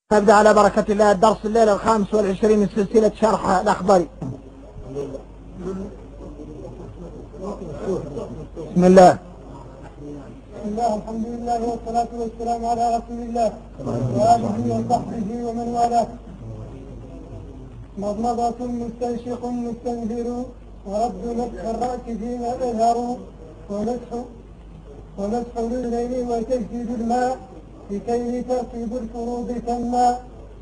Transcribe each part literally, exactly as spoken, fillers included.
نبدأ على بركة الله الدرس الليلة الخامس والعشرين من سلسلة شرح الأخضري. بسم الله. بسم الله الحمد لله والصلاة والسلام على رسول الله وآله وصحبه ومن والاه. مضمضة مستنشق مستنذر ورد مسح الرأس فيما أظهر ومسح ومسح الرجلين وتجديد الماء لكي ترتيب الفروض تما.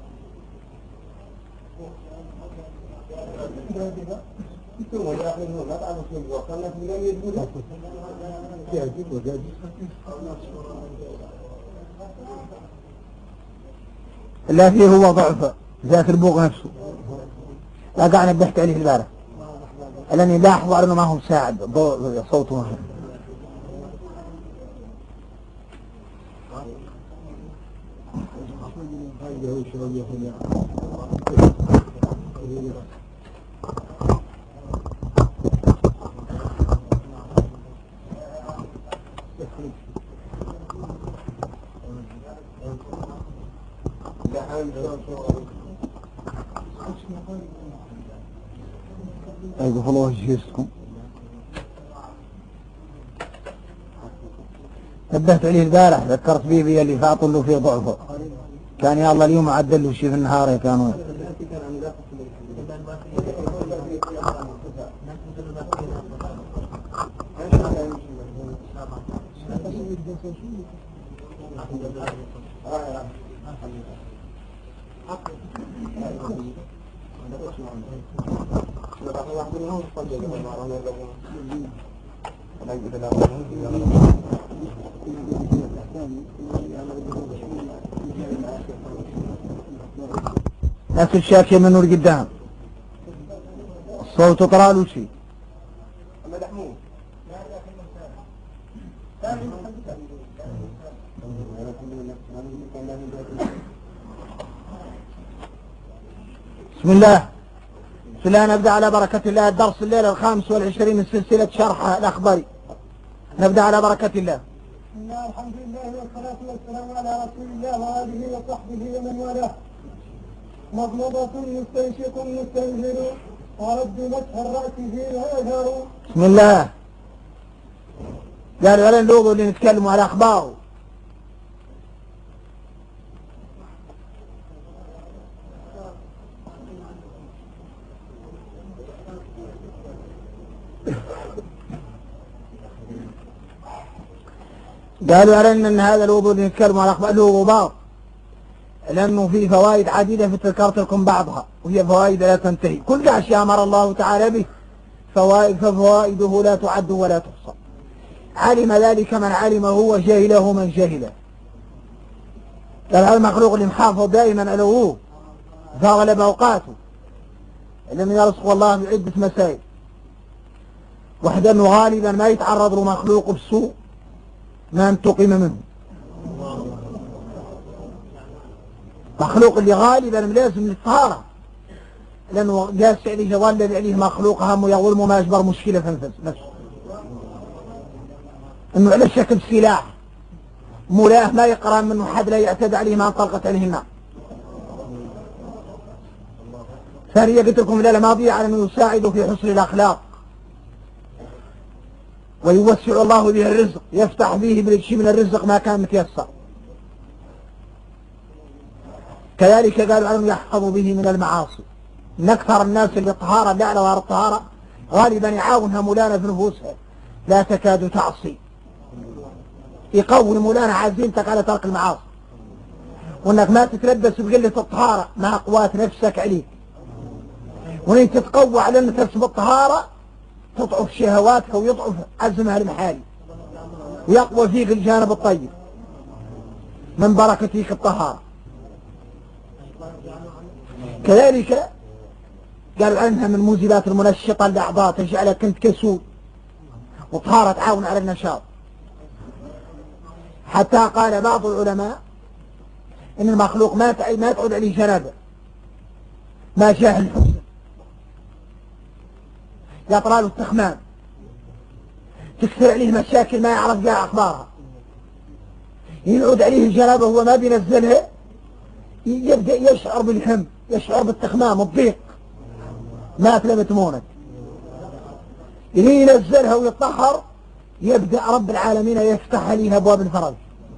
لا فيه هو ضعف ذاك البوغ نفسه، لا قاعد بحكي عليه البارح لاني لاحظ انه ما هو مساعد صوته ما هو. أيقف الله وجهكم. نبهت عليه البارح، ذكرت بيه بيه اللي فاطل له فيه ضعفه، كان يا الله اليوم عدل له شيء في النهار كانوا نفس الشاكية من نور قدام الصوت طلع له شيء. بسم الله. بسم الله. نبدأ على بركة الله الدرس الليلة الخامس والعشرين من سلسلة شرح الأخضري. نبدأ على بركة الله. بسم الله الحمد لله والصلاة والسلام على رسول الله وآله وصحبه ومن والاه. مضمضة مستنشق مستنذر ورد مسح الرأس فيما أظهر. بسم الله. قالوا علينا الوضوء اللي نتكلموا على أخباره. قالوا علينا ان هذا الوضوء اللي نتكلموا على أخباره له غبار، لأنه فيه فوائد عديدة ذكرت لكم بعضها، وهي فوائد لا تنتهي. كل أشياء أمر الله تعالى به فوائد ففوائده لا تعد ولا تحصى. علم ذلك من علمه وجهله من جهله. قال هذا المخلوق اللي محافظ دائما على وضوء فاغلب أوقاته لم يرزق الله بعدة مسائل. واحدة أنه غالبا ما يتعرض له مخلوق بسوء ما انتقم منه. مخلوق اللي غالبا ملازم للطهارة، لأنه قاس عليه ظل عليه مخلوق هم يظلم ما أجبر مشكلة في نفسه، أنه على شكل سلاح ملاه ما يقرأ منه حد لا يعتدى عليه ما انطلقت عليه النار. ثانيا قلت لكم الليلة الماضية على أنه يساعد في حسن الأخلاق ويوسع الله به الرزق، يفتح به بالشيء من الرزق ما كان متيسر. كذلك قالوا عنه يحفظ به من المعاصي. من أكثر الناس اللي الطهارة اللي على ظهر الطهارة غالبا يعاونها مولانا في نفوسها لا تكاد تعصي، يقوي مولانا عزيمتك على ترك المعاصي، وانك ما تتلبس بقلة الطهارة مع قوات نفسك عليك، وانك تتقوى على انك ترسم الطهارة تضعف شهواتك ويضعف عزمها المحالي ويقوى فيك الجانب الطيب من بركة فيك الطهارة. كذلك قالوا عنها من موجبات المنشطة للأعضاء تجعلك كنت كسول، وطهارة تعاون على النشاط. حتى قال بعض العلماء إن المخلوق ما ما تعود عليه جنابه ما شاء الحسن، يطرى له التخمام تكثر عليه مشاكل ما يعرف جاء أخبارها، ينعود عليه الجنابة وهو ما بينزلها يبدأ يشعر بالهم، يشعر بالتخمام الضيق، ما تلمت مونك اللي ينزلها ويطهر، يبدأ رب العالمين يفتح عليه أبواب الفرج.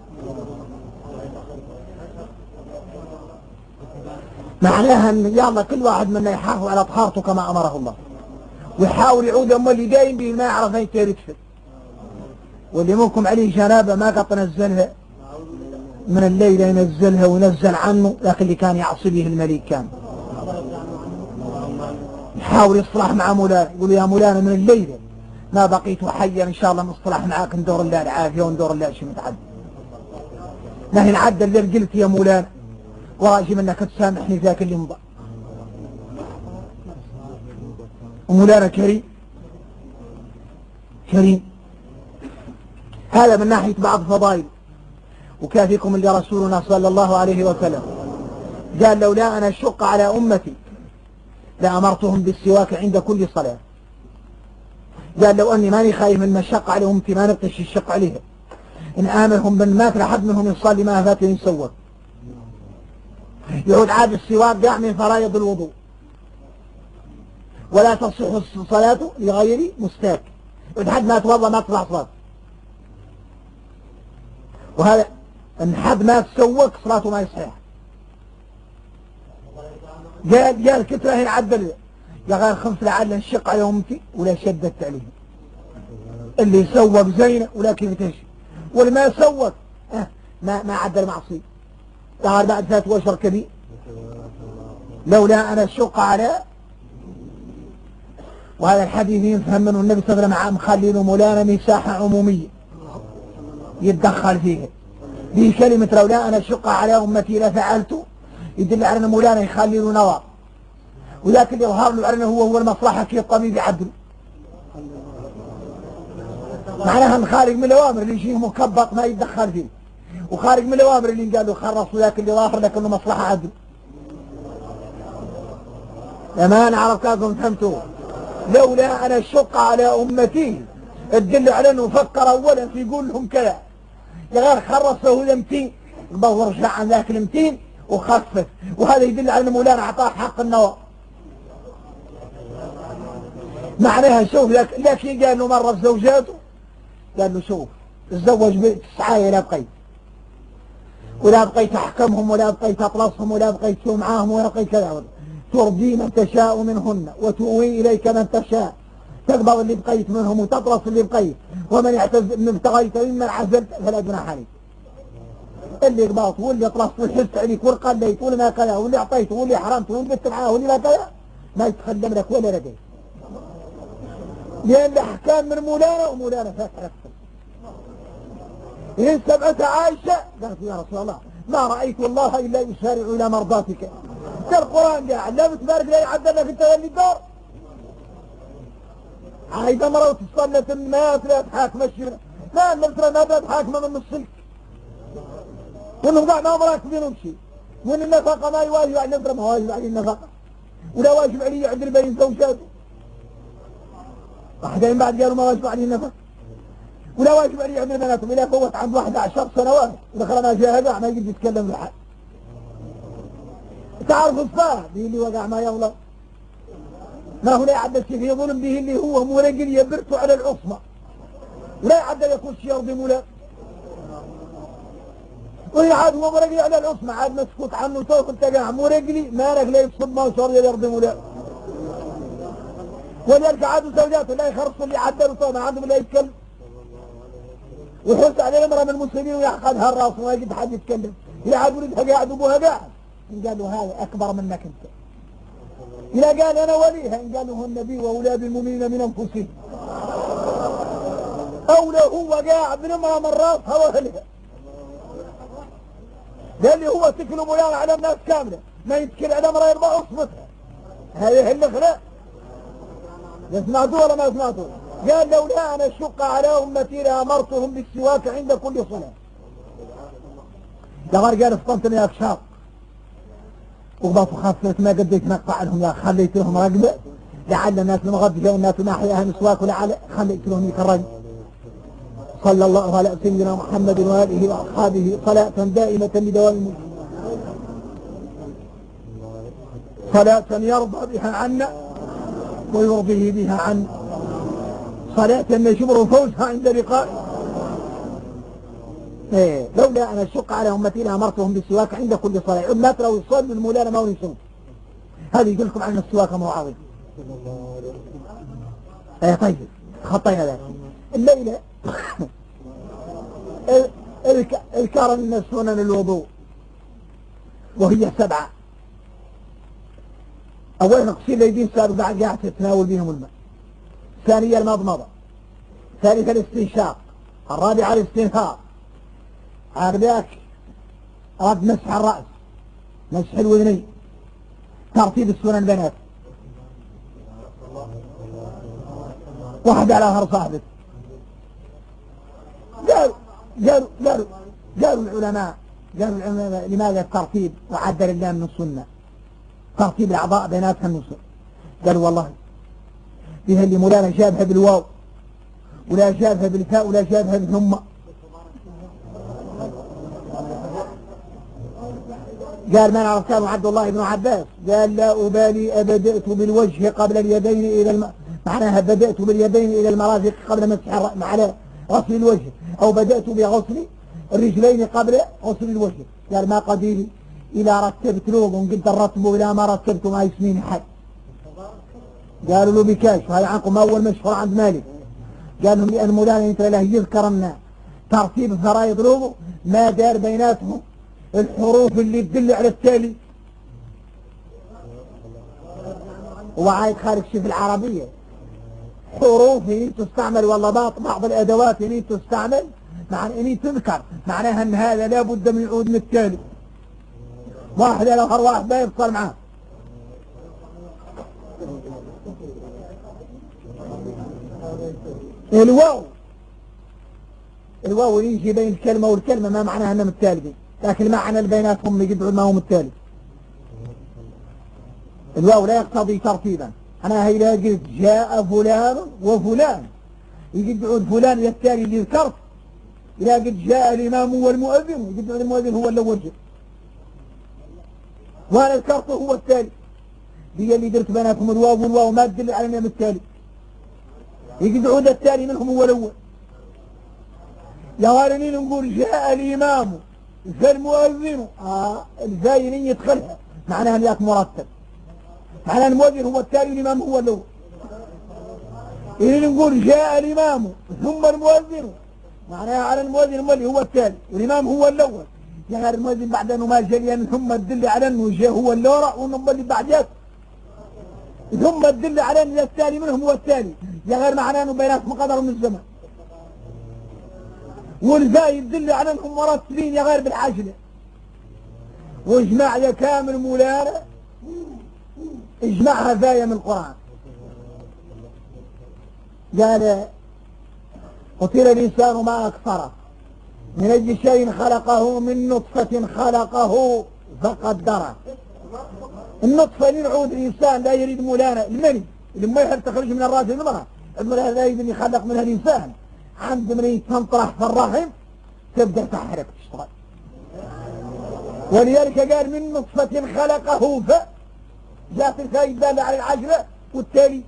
معناها ان يلا كل واحد منا يحافظ على طهارته كما امره الله، ويحاول يعود أما اللي دايم به ما يعرف أين يكفر، واللي منكم عليه جنابه ما قد نزلها من الليل ينزلها وينزل عنه، لكن اللي كان يعصي به الملك كان يحاول يصلح مع مولانا، يقول يا مولانا من الليل ما بقيت حيا ان شاء الله نصلح معاك ندور الله العافيه وندور الله شيء متعدل. نحن نعدل اللي قلت يا مولانا وراجي منك تسامحني ذاك اللي مضى. ومولانا كريم كريم. هذا من ناحية بعض فضائل. وكافيكم اللي رسولنا صلى الله عليه وسلم قال لولا أنا أشق على أمتي لأمرتهم بالسواك عند كل صلاة. قال لو أني ماني خايف من مشق على أمتي ما نبتش الشق عليها، إن آمرهم من مات لحد منهم يصلي ما فات يسوق، يعود عاد السواك قاع من فرائض الوضوء، ولا تصح الصلاة لغير مستاك، لحد ما توضأ ما تصلح صلاة. وهذا ان حد ما تسوق صلاته ما يصحيح. قال قال كتره يعدل يا غير خمس لعل نشق على امتي ولا شدت عليهم. اللي يسوق زينه ولا كيف تمشي، واللي ما يسوق اه ما ما عدل معصيه. قال بعد ثلاث اشهر كبير لولا انا اشق على. وهذا الحديث يفهم منه النبي صلى الله عليه وسلم عام خليل مولانا مساحه عموميه يتدخل فيها. دي كلمة لولا أنا أشق على أمتي لفعلت يدل على أن مولانا يخلي له نظر، ولكن يظهر له أنه هو هو المصلحة كي الطبيب يعدل. معناها أن خارج من الأوامر اللي يجيه مكبط ما يتدخل فيه، وخارج من الأوامر اللي قال له خرص ولكن اللي ظاهر لك أنه مصلحة عدل. لما نعرف كاكم فهمتوا. لولا أنا أشق على أمتي تدل على أنه فكر أولا في يقول لهم كذا غير خرصه لمتين يبغى رجع عن ذاك المتين وخفف. وهذا يدل على أن مولانا أعطاه حق النوى. معناها شوف لك لكن قال له مرة في زوجاته قال له شوف تزوج بتسعاية لا بقيت ولا بقيت أحكمهم ولا بقيت أطلسهم ولا بقيت شو معاهم ولا بقيت كذا. ترضي من تشاء منهن وتؤوي إليك من تشاء، تقبض اللي بقيت منهم وتطرس اللي بقيت، ومن اعتز من ابتغيت ممن عزلت فلا جناح عليك. اللي قبضت واللي طرست والحس عليك والقليت واللي ما كذا واللي اعطيت واللي حرمت واللي بت معاه واللي ما كذا ما يتخدم لك ولا لديك، لأن الأحكام من مولانا ومولانا فاتح نفسه. إن سمعت عائشة قالت يا رسول الله ما رأيت والله إلا يسارع إلى مرضاتك. القرآن قاعد لا بتبارك لا يعدل لك انت اللي الدار. عايزة مرة وتصلت ما تلاقي حاكمة الشيء ما المسرة ما تلاقي حاكمة من السلك وانهم قاعد ما مراكبينهم شيء، وان النفقة ما يواجب على النفقة ما واجب عليه النفقة ولا واجب عليه يعدل بين زوجاته. واحدين بعد قالوا ما واجب عليه النفقة ولا واجب عليه يعدل بيناتهم إلا فوت عند واحد عشر سنوات ودخل ما جاهدها ما يقدر يتكلم لحد. تعرف الصلاة دي اللي وقع ما يغلط ما هو لا يعدل شيء في ظلم به اللي هو مرقل يبرته على العصمة ولا يعدل يكون شيء يرضي مولا، وهي عاد هو مرقلي على العصمة عاد مسكوت عنه سوف التقاع مرقلي ما رق لا يصب ما وشر يرضي مولا. ولذلك عادوا زوجاته لا يخرصوا اللي عدلوا طول ما عندهم لا يتكلم ويحس عليه امرأة من المسلمين ويحقدها الراس وما يجد حد يتكلم. هي عاد ولدها قاعد وابوها قاعد قالوا هذا أكبر منك أنت. إذا قال أنا وليها إن قالوا هو النبي وأولاد المؤمنين من أنفسهم أولى هو قاعد من امرأة من راسها وأهلها. قال لي هو تكلم مولانا على الناس كاملة ما يتكل على امرأة يرضى أصفتها. هذه هي الخلاء. سمعتوا ولا ما سمعتوا؟ قال لولا أنا أشق على أمتي لأمرتهم بالسواك عند كل صلاة. دغر قال اسطنتني يا أكشاف وقبطوا خفت ما قديت نقطع لهم يا خليت لهم رقبة لعل الناس المغذية والناس ما أحياها مسواك ولعل خليت لهم يكرم. صلى الله على سيدنا محمد وآله وأصحابه صلاة دائمة بدوام الملك. صلاة يرضى بها عنا ويرضيه بها عنا، صلاة نشبر فوزها عند لقائه. إيه لولا أن أشق على أمتي لأمرتهم بالسواك عند كل صلاة، ما تروا يصلوا المولانا ما هو يصوم. هذه يقول لكم عن السواك ما هو عظيم. ايه طيب خطينا ذلك. الليلة اذكر لنا سنن الوضوء وهي سبعة. أولا نقصير اليدين سابق بعد قاعد تتناول بهم الماء. ثانيا المضمضة. ثالثا الاستنشاق. الرابعة الاستنثار. عرباك رد مسح الرأس، مسح الوذنين، ترتيب السنن بنات. واحد على ظهر صاحبك. قالوا قالوا قالوا قالوا العلماء قالوا العلماء لماذا الترتيب وعدل الله من السنة ترتيب الأعضاء بيناتها النصر؟ قالوا والله فيها اللي مولانا شابها بالواو ولا شابها بالفاء ولا شابها بالثم. قال ما نعرف كانوا عبد الله بن عباس قال لا أبالي أبدأت بالوجه قبل اليدين إلى الم... معناها بدأت باليدين إلى المرافق قبل مسح على غسل الوجه، أو بدأت بغسل الرجلين قبل غسل الوجه. قال ما قديري إلى رتبت لوغ قلت الرتب إلى ما رتبت ما يسمين حد. قالوا له بكاش، وهذا عنكم أول مشهور عند مالك. قال لهم لأن مولانا انت له يذكرنا ترتيب فرائض لوغ ما دار بيناتهم الحروف اللي تدل على التالي. وعايد خارج شيء في العربية حروف هي تستعمل والله بعض الأدوات هي تستعمل مع اني تذكر معناها ان هذا لابد من يعود من التالي. واحد لو هر واحد ما يفصل معاه. الواو الواو يجي بين الكلمة والكلمة ما معناها انها متالي، لكن معنى البيناتهم يقدروا ما هو متالي. الواو لا يقتضي ترتيبا. انا هي لا قلت جاء فلان وفلان يجد يعود فلان الى التالي اللي ذكرت. إذا قد جاء الإمام والمؤذن يجد يعود المؤذن هو الأول جاء وانا ذكرته هو التالي. هي اللي درت بيناتهم الواو والواو ما تدل على انهم التالي، يجد يعود التالي منهم هو الأول. يا غالبين نقول جاء الإمام فالمؤذن آه الزاين يدخلها معناها ذاك مرتب، معناها المؤذن هو التالي والإمام هو الأول. إذا نقول جاء الإمام ثم المؤذن معناها على المؤذن المولي هو التالي والإمام هو الأول. يعني المؤذن بعد أنه ما جاء يعني ثم تدل على أنه جاء هو الأورع والمولي بعد جاء ثم تدل على أن التالي منهم هو التالي. يعني غير معناه أنه بيناتهم قدر من الزمن. والباقي يدل على أنهم مرتبين يا غير بالعجلة. واجمع يا كامل مولانا اجمعها فاية من القرآن. قال قتل الإنسان ما أكثره من أي شيء خلقه من نطفة خلقه فقدره. النطفة اللي نعود الإنسان لا يريد مولانا المني اللي ما يحب تخرج من الراس المرأة، المرأة لا يريد أن يخلق منها الإنسان عند من تنطرح في الرحم تبدأ تحرك تشتغل. ولذلك قال من نطفة خلقه ف جاءت الفاء الدالة على العجلة والتالي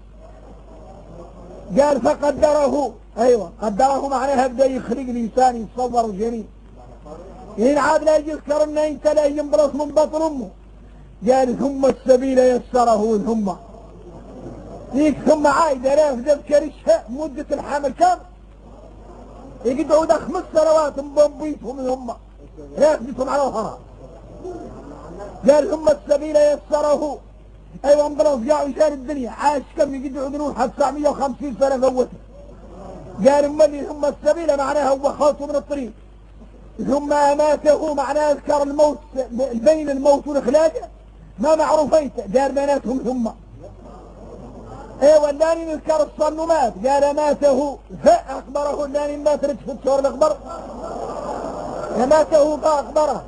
قال فقدره. ايوه قدره معناها بدا يخلق الانسان يتصور جميل. إن عاد لا يذكر ان انت لا ينبرص من بطن امه. قال ثم السبيل يسره ثم ذيك ثم عايد الاف ذكرشها مدة الحمل كامل يقدروا ده خمس سنوات مبنبيتهم هم رافدتهم على ظهرها. قال ثم السبيل يسره. ايوه انبرص جاء وشان الدنيا عاش كم يقدر يعودون حتى تسعمية وخمسين سنة فوته. قال امالي ثم السبيل معناها هو خاصه من الطريق ثم اماته معناه اذكر الموت بين الموت والاخلاق ما معروفين دار بيناتهم ثم. ايوه اللاني نذكر الصن مات قال اماته فاخبره اللاني ما ترد في الشهر الاخبر اماته فاخبره.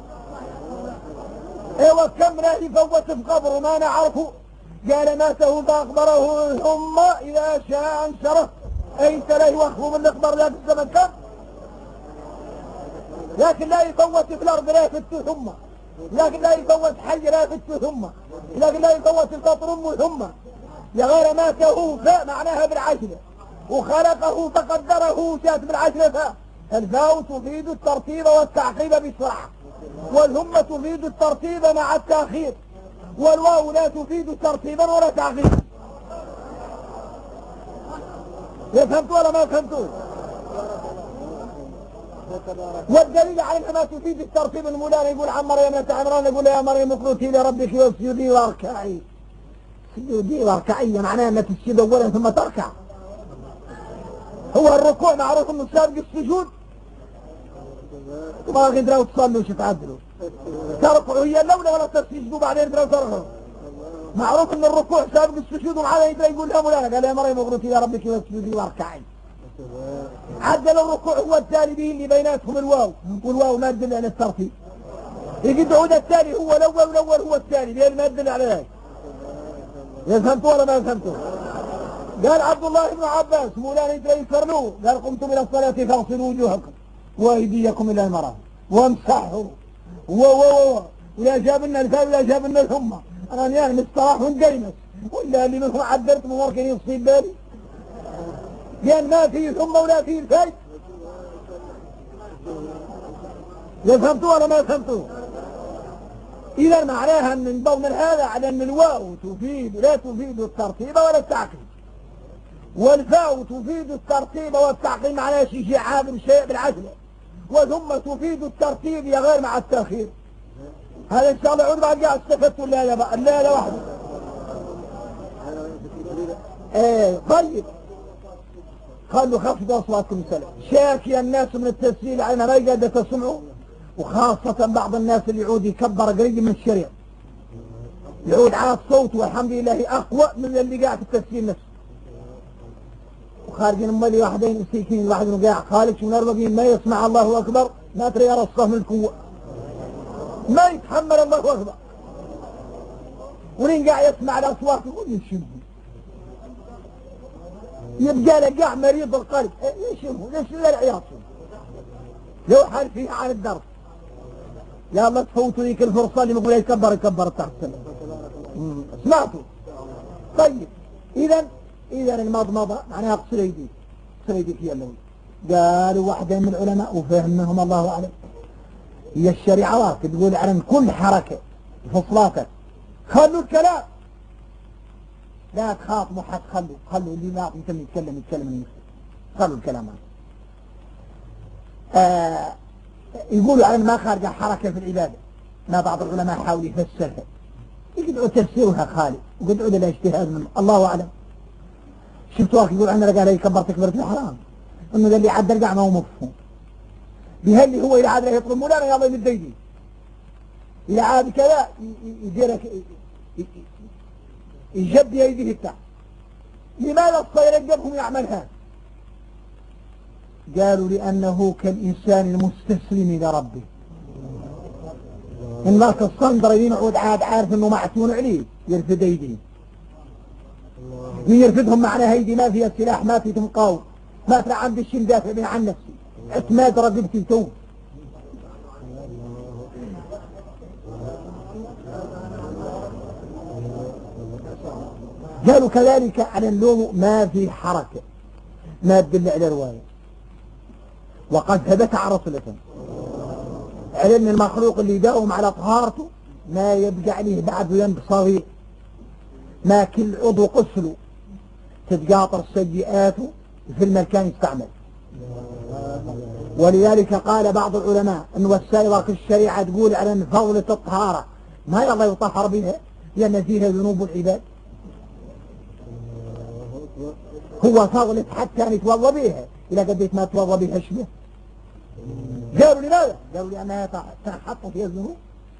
ايوه كم لا يفوت في قبره ما نعرفه. قال ماته فاخبره ثم اذا شاء انشره. أي انت لا يوخفوا من الاخبار لا في الزمن كم لكن لا يفوت في الارض لا يفتو ثم، لكن لا يفوت حي لا يفتو ثم. لكن لا يقوت القطر أمه ثم يا غير ماته فاء معناها بالعجلة وخلقه فقدره جاءت بالعجلة فاء. الفاء تفيد الترتيب والتعقيب بسرعة، والهم تفيد الترتيب مع التأخير، والواو لا تفيد ترتيبا ولا تعقيبا. فهمتوا ولا ما فهمتوا؟ والدليل على انها ما تفيد الترتيب المولاني يقول عن مريم بنت عمران يقول يا مريم اقنتي لربك واسجدي واركعي. اسجدي واركعي معناها انها تسجد اولا ثم تركع. هو الركوع معروف انه سابق السجود، وما قدروا تصلوا وش تعدلوا تركعوا هي الاولى ولا تسجدوا بعدين قدروا تركعوا. معروف ان الركوع سابق السجود ومعنا يقدر يقول لا مولانا قال يا مريم اقنتي لربك واسجدي واركعي. عدل الركوع هو التالي به اللي بيناتهم الواو، والواو ما تدل على الترتيب. يجد عود التالي هو الاول والاول هو الثاني لان ما تدل على ذلك. فهمتوا ولا ما فهمتوا؟ قال عبد الله بن عباس مولانا يفرنوه قال قمتم الى الصلاه فاغسلوا وجوهكم وايديكم الى المرافق وامسحوا و و و ولا جاب لنا الفاء ولا جاب لنا الهم. انا يعني مستراح ونقيمس ولا اللي منهم عدلت ممكن يصيب بالي لأن ما فيه ثم ولا فيه الفاء. فهمتوا ولا ما فهمتوا؟ إذا معناها أن ننبه من هذا على أن الواو تفيد لا تفيد الترتيب ولا التعقيب، والفاء تفيد الترتيب والتعقيب معناها شيء عابر شيء بالعجلة، وثم تفيد الترتيب يا غير مع التأخير. هذا إن شاء الله يعود بعد قاعد استفدتوا لا يا بقى لا لا وحده. ايه طيب خلوا خفضوا أصواتكم سلام. شاكي الناس من التسجيل على ما يقدر تسمعوا، وخاصة بعض الناس اللي يعود يكبر قريب من الشريط يعود على الصوت والحمد لله أقوى من اللي قاعد في التسجيل نفسه. وخارجين أمالي واحدين مسيكين واحد من قاعد خارج من أربعين ما يسمع الله أكبر ما ترى يرى الصف من القوة ما يتحمل الله أكبر، ولين قاعد يسمع الأصوات يقول يشبه يبقى لقاع مريض القلب. ليش هو ليش لا العياط لو حال فيه عن الدرس يا الله تفوتوا ذيك الفرصة اللي يقول يكبر يكبر تحت سمعتوا؟ طيب إذا إذا المضمضة معناها اغسل يديك اغسل يديك يا اللوي. قالوا واحدة من العلماء وفهمهم الله أعلم هي الشريعة واحد تقول عن كل حركة في صلاتك خلوا الكلام لا تخاطبوا حد خلوا خلوا اللي ما يتم يتكلم يتكلم من نفسه خلوا الكلام هذا. آه يقولوا على ما خارج حركة في العبادة ما بعض العلماء حاول يفسرها يقدروا تفسيرها خالي وقدروا لها اجتهاد من الله أعلم. شفتوا أخي يقول عندنا قال يكبر تكبيرة الحرام إنه ده اللي عاد رجع ما هو مفهوم بهاللي هو إلى عاد يطلب مولانا يلا يمد يديه إلى عاد كذا يديرك يجب يديه التحت. لماذا الصير يجبهم يعمل هذا؟ قالوا لأنه كالإنسان المستسلم لربه. إن ذاك الصندر ينعود عاد عارف إنه معتون عليه يرفد يديه. من يرفدهم معناها يدي ما فيها سلاح ما فيها مقاوم ما ترى عندي الشيء دافع به عن نفسي اعتماد رقبتي تو. قالوا كذلك على اللوم ما في حركة ما تدل على رواية، وقد ثبت على رسول الله على ان المخلوق اللي يداوم على طهارته ما يبقى عليه بعد ذنب صغير ما كل عضو قسله تتقاطر سيئاته في المكان يستعمل. ولذلك قال بعض العلماء ان وسائل الشريعة تقول على ان فضلة الطهارة ما يلا يطهر بها لان فيها ذنوب العباد. هو فضلت حتى نتوضى بها إذا قديت ما توضى بها شبه. قالوا لماذا؟ قالوا لأنها تنحط فيها الذنوب.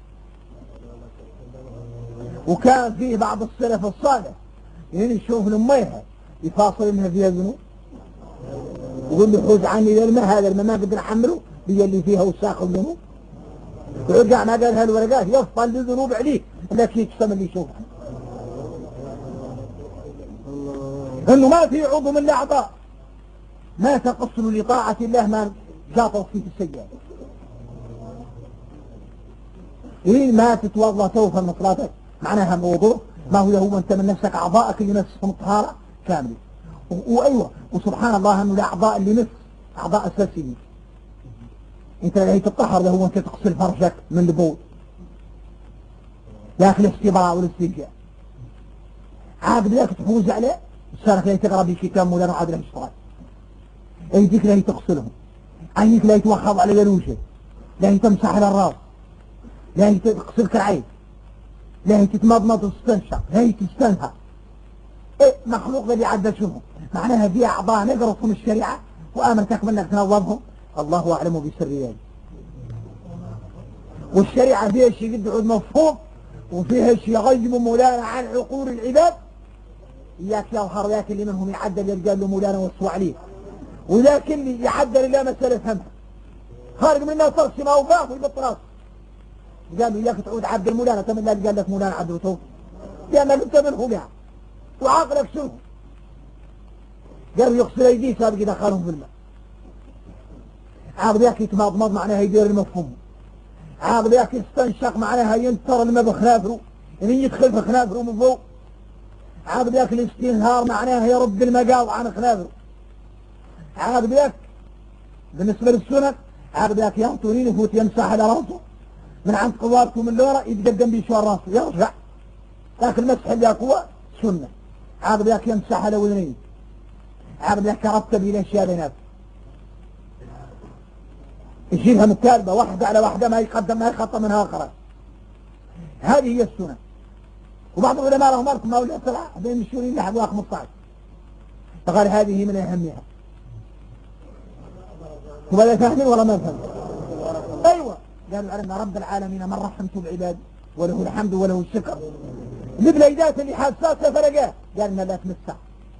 وكان فيه بعض السلف الصالح يعني يشوف لأميها يفاصل إنها فيها ذنوب ويقول له حوز عني ذا الماء هذا الماء ما قدر أحمله هي اللي فيها وساق الذنوب. ويرجع ما قال هالورقات يفضل الذنوب عليك لكن يقسم اللي يشوفها انه ما في عضو من الاعضاء ما تقصر لطاعة الله ما جاطوا فيه السيئات. إيه ما تتوضى توفى من صلاتك معناها الوضوء ما هو هو انت من نفسك اعضائك اللي نفسهم طهارة كاملة. وايوه وسبحان الله انه الاعضاء اللي نفس اعضاء اساسية. انت اللي تطهر ده هو انت تغسل فرجك من البول يا اخي الاستبراء والاستنجاء. عاقد لك تفوز عليه لسانك لا تقرا بكتاب مولانا وعاد له اشتغل. ايديك لا تغسلهم، عينيك لا يتوخض على الوجه، لا تمسح على الراس، لا تغسل كرعين، لا تتمضمض وتستنشق، لا تستنهى. ايه مخلوق اللي عدى شنو؟ معناها في اعضاء نقرصهم الشريعه وامرتك منك تنظمهم، الله اعلم بسريات. والشريعه فيها شيء قد عود مفهوم وفيها شيء يغيب مولانا عن عقول العباد. اياك يظهر ذاك اللي منهم يعدل يلقى له مولانا وصوا عليه، وذاك اللي يعدل الا مساله فهمها خارج من الناس ترسم ما وفاه ويبطل. قال له اياك تعود عبد المولانا تم لا قال لك مولانا عبد وتوب لان انت منه قاعد وعاقلك شنو؟ قالوا يغسل ايديه سابق يدخلهم في الماء. عاقل ياك يتمضمض معناها يدير المفهوم. عاقل ياك يستنشق معناها ينتر الماء بخنافره يعني يدخل في خنافره من فوق. عاقل ياك الاستنهار معناها يرد المقاض عن خنافره. عاقل ياك بالنسبه للسنن عاقل ياك ينطرين يفوت يمسح على راسه من عند قوارته من لورا يتقدم بيشوار راسه يرجع. لكن المسح اللي هو سنه. عاقل ياك يمسح على وذنيه. عاقل ياك يرتب الى اشياء بينات يشيلها متكالبه واحده على واحده ما يقدم ما يخطى منها اخرى. هذه هي السنه. وبعض العلماء لهم ارقام ما ولا سبعه بين الشهورين لحد خمسة عشر. فقال هذه من اهمها. ولا فاهمين ولا ما فاهمين؟ ايوه قالوا العلماء رب العالمين من رحمته بعباده وله الحمد وله الشكر. البليدات اللي حساسه فرقاه قال ما لا تمسح.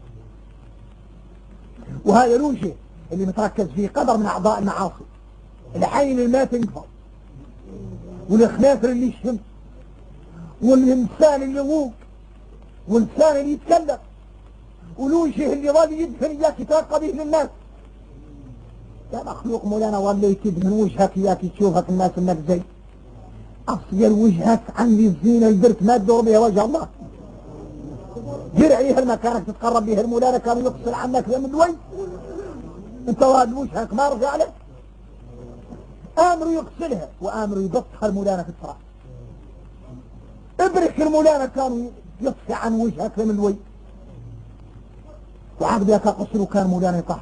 وهذا له شيء اللي متركز فيه قدر من اعضاء المعاصي. العين اللي ما تنفض والخنافر اللي يشم والإنسان اللي يذوق واللسان اللي يتكلم والوجه اللي ظل يدفن اياك يترقى به للناس. يا مخلوق مولانا والله يكد من وجهك اياك تشوفك الناس انك زي اصل وجهك عندي الزينه اللي درت ما تدور بها وجه الله. درعيها المكانك تتقرب به المولانا كانوا يقصر عنك من الوجه. انت واد وجهك ما رجع لك. امره يغسلها وامره يبطها المولانا في الفراش. ابرك المولانا كانوا يطفي عن وجهك من الوجه. وعقد ياك قصر وكان مولانا يطهر.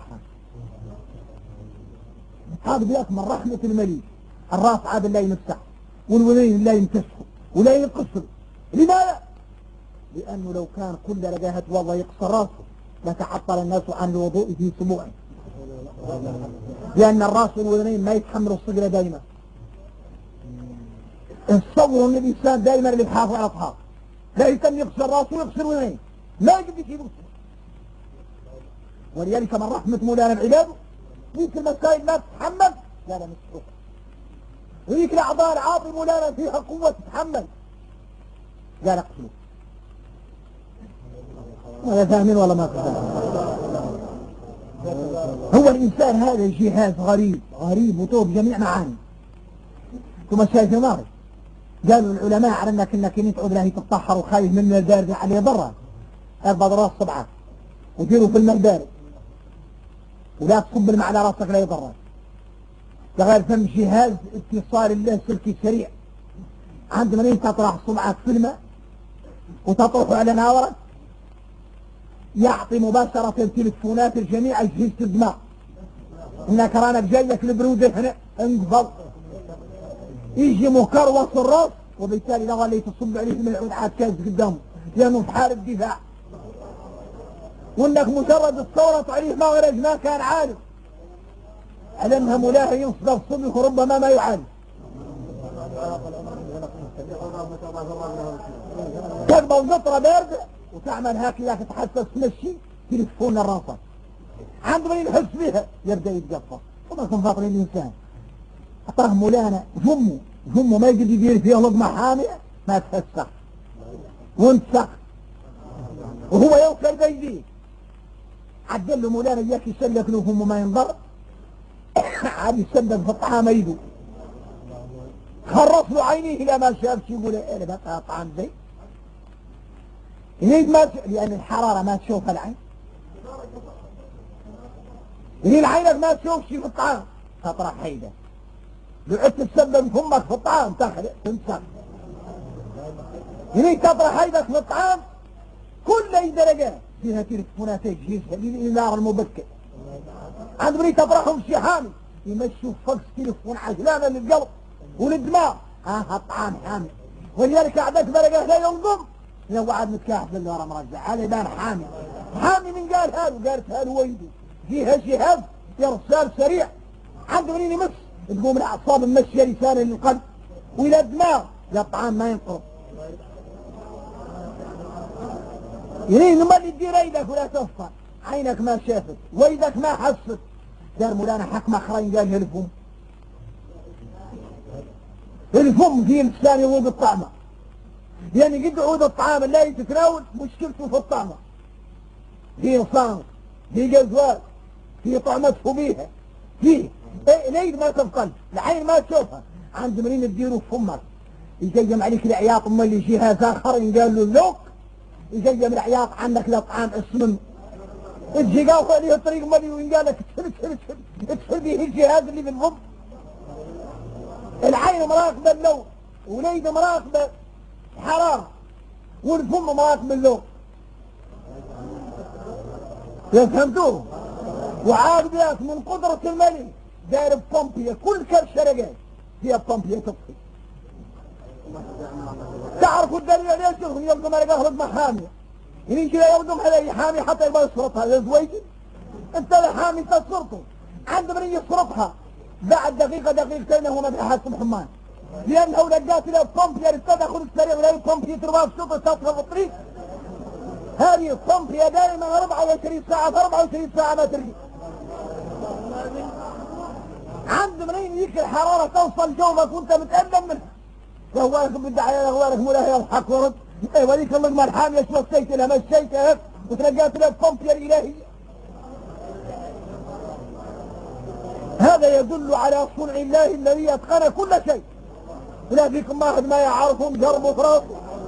عقد ياك من رحمة المليك الراس عاد لا يمسح والولين لا يمتسحوا ولا ينقصر. لماذا؟ لأنه لو كان كل لقاها والله يقصر راسه لتعطل الناس عن الوضوء في سبوعه. لأن الراس والولين ما يتحملوا الصقلة دائما. الصبر ان الانسان دائما اللي بحافظ على طهاره لا يتم يغسل راسه ويغسل وجهه ما يقدر يغسل. ولذلك من رحمه مولانا بعباده ذيك المسائل ما تتحمل لا لا مش وذيك الاعضاء العاطي مولانا فيها قوه تتحمل لا لا اقتلوه. ولا فاهمين ولا ما فاهمين؟ هو الانسان هذا جهاز غريب غريب وتوب جميع معاني. ثم شايف ماري قالوا العلماء على انك انك انت تعود له تتطهر وخايف من البارد عليه ضرر. اربع ضرات سبعه وديروا في الماء البارد ولا تصب الماء على راسك لا يضرك. لغير فم جهاز اتصال الله سلكي سريع عندما انت تطرح صبعك في الماء وتطرح على ناورك يعطي مباشرة التلفونات الجميع اجهزة الدماغ انك رانك جاي لك البرودة هنا انقفض يجي مكروس الراس وبالتالي لا اللي تصب عليه من العود عاد كاز قدامه لانه في حال الدفاع. وانك مجرد استورت عليه ما ورج ما كان عارف على انها مولاه ينصدر الصبح وربما ما يعالج. تقبل قطره بارده وتعمل هكذا تتحسس تمشي تلفون الراسه عندما يحس بها يبدا يتقفص. وما يكون فاطر الانسان اعطاه مولانا جمه جمه ما يقدر يدير فيه لقمه حاميه ما تفسخ وانتسخ وهو يوصل بيديه. عدل له مولانا اياك يسلك له فمه ما ينضر عاد يسلك في الطعام ايده خرص له عينيه الى ما شافش يقول ايه بقى طعام زي يريد ما ت... لأن الحرارة ما تشوفها العين، يريد عينك ما تشوف شيء في الطعام تطرح حيدة، لو عدت تسبب فمك في الطعام تخلق تنسخ. يريد تطرح حيدك في الطعام كل أي درجات فيها تلفونات تجهيزها للإنذار المبكر. عند بريد تطرحهم شي حامي يمشوا فوق تلفون عجلانة للقلب وللدماغ، ها الطعام حامي. ولذلك أعدك درجة لا ينضم لو قعد متكاحف للورا مرجع على بان حامي. حامي من قال هذا قالت هذا ويدي فيها شهاب يرسال سريع. عند بريد يمس تقوم الأعصاب ممشية لسانه للقلب وإلى الدماغ، لا الطعام ما ينقرض. يريد ما اللي تدير ايدك ولا تفطر، عينك ما شافت وايدك ما حست. دار مولانا حكم اخرين قال الفم، الفم فيه لسان يذوق الطعمه، يعني قد عود الطعام لا يتتناول مشكلته في الطعمه، فيه صامت فيه جزوات فيه طعمته بيها فيه إيه اليد ما تفطن، العين ما تشوفها. عند منين تديروا في فمك يجيم عليك العياط، اما اللي جهاز اخر قال له اللوك يجيم العياط عنك لا طعام اسمن تجي قاوه عليه الطريق مالي وين قال لك تفل تفل تفل تفل به الجهاز اللي في الفم. العين مراقبه اللون واليد مراقبه الحراره والفم مراقبه اللون. فهمتوه؟ وعاد بياك من قدرة الملك داير بومبية كل كرشة رجال فيها بومبية تطفي. تعرفوا الدليل ليش يرغم يبدو ملك أخرج محامية يمين كده يردم عليه حامي حتى يبقى يصرفها يا زويجي. انت الحامي تصرفه عند من يصرفها بعد دقيقة دقيقتين هو ما بيحاسب حمان، لأنه لقات له بومبية تدخل السريع ولا بومبية ترباط شطة تدخل في الطريق. هذه البومبية دائما أربعة وعشرين ساعة في أربعة وعشرين ساعة ما ترجع. عند منين يجيك الحرارة توصل جوفك وانت متألم منها. يهوالك بالدعاية يهوالك مولاها يضحك ورد ايه وليك اللقمة الحامية شو مشيت لها مشيتها وتلقات لها بومبية الإلهية. هذا يدل على صنع الله الذي أتقن كل شيء. ولا فيكم واحد ما يعرفهم جربوا في راسه.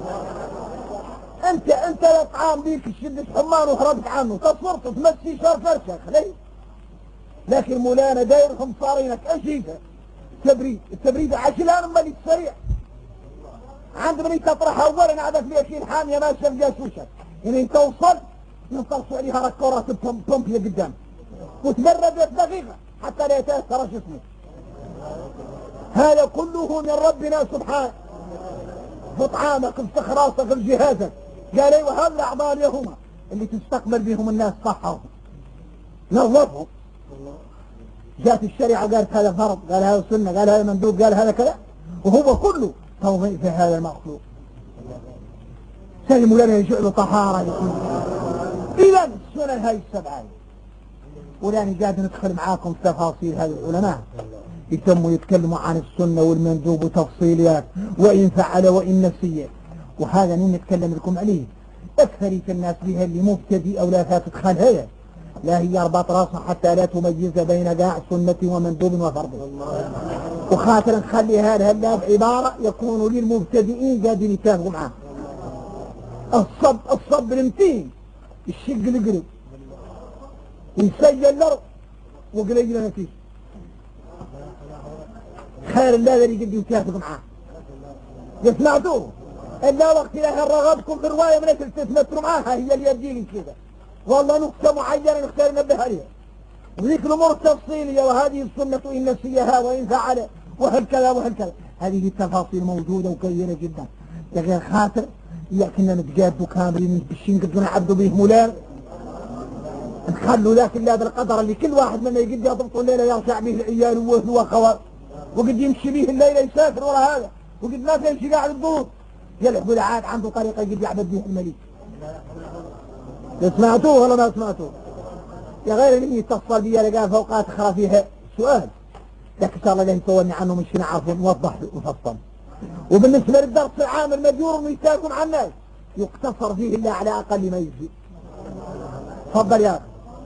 انت انت لا طعام بيك شدة حمان وهربت عنه تصرت تمشي شهر فرشك ليه؟ لكن مولانا دايرهم صارينك اجيبها تبريد، التبريد عشلان مالي السريع. عند من تطرح اولا عندك بيشيل حامية ما شاف جاسوشك يعني انت توصل ينطلسوا عليها ركورات بومبية قدام وتبرد دقيقة حتى لا يتأثر جسمك. هذا كله من ربنا سبحانه في طعامك في استخراصك في جهازك. قال ايوه هذا الاعضاء اللي هما اللي تستقبل بهم الناس صحهم نظفهم. جاءت الشريعة قالت هذا فرض، قال هذا سنة، قال هذا مندوب، قال هذا كذا، وهو كله توضيء في هذا المخلوق. سلموا لنا يجعلوا طهارة يكون. إذا السنن هاي السبعة ولاني قاعد ندخل معاكم في تفاصيل هذه العلماء يتموا يتكلموا عن السنة والمندوب وتفصيليات وإن فعل وإن نسي، وهذا مين نتكلم لكم عليه. أكثرية الناس بها اللي مبتدئ أو لا تدخل هي لا هي أربط راسها حتى لا تميز بين قاع سنة ومندوب وفرض. وخاطر نخلي هذا هلا بعبارة يكون للمبتدئين قادرين يتفقوا معاه. الصب الصب المتين الشق القلب يسجل الأرض وقليل نتيجة خير الله الذي قد يتفق معاه. سمعتوه؟ إلا وقت إلى رغبكم في الرواية من تتمثلوا معاها هي اللي يديني كذا والله نقطة معينة نختار ننبه عليها. وذيك الأمور التفصيلية وهذه السنة إن نسيها وإن فعل وهكذا وهكذا هذه التفاصيل موجودة وكثيرة جدا. غير خاطر يمكننا نتجادوا كاملين بالشين قد نعبدوا به مولانا نخلوا ذاك الله بالقدر اللي كل واحد منا يقد يضبطوا الليلة يرجع به العيال واهله واخوات وقد يمشي به الليلة يسافر ورا هذا وقد ما في شيء قاعد الضغوط يلعب ولا عاد عنده طريقة يقد يعبد به الملك. سمعتوه ولا ما سمعتوه؟ يا غير اللي يتصل بي لقاه فوقات اخرى فيها سؤال لكن ان شاء الله لين تولني عنه من شي نعرف نوضح وفصل. وبالنسبة للدرس العام المجور انه يساكن على الناس يقتصر فيه الا على اقل ما يجزي. تفضل يا اخي.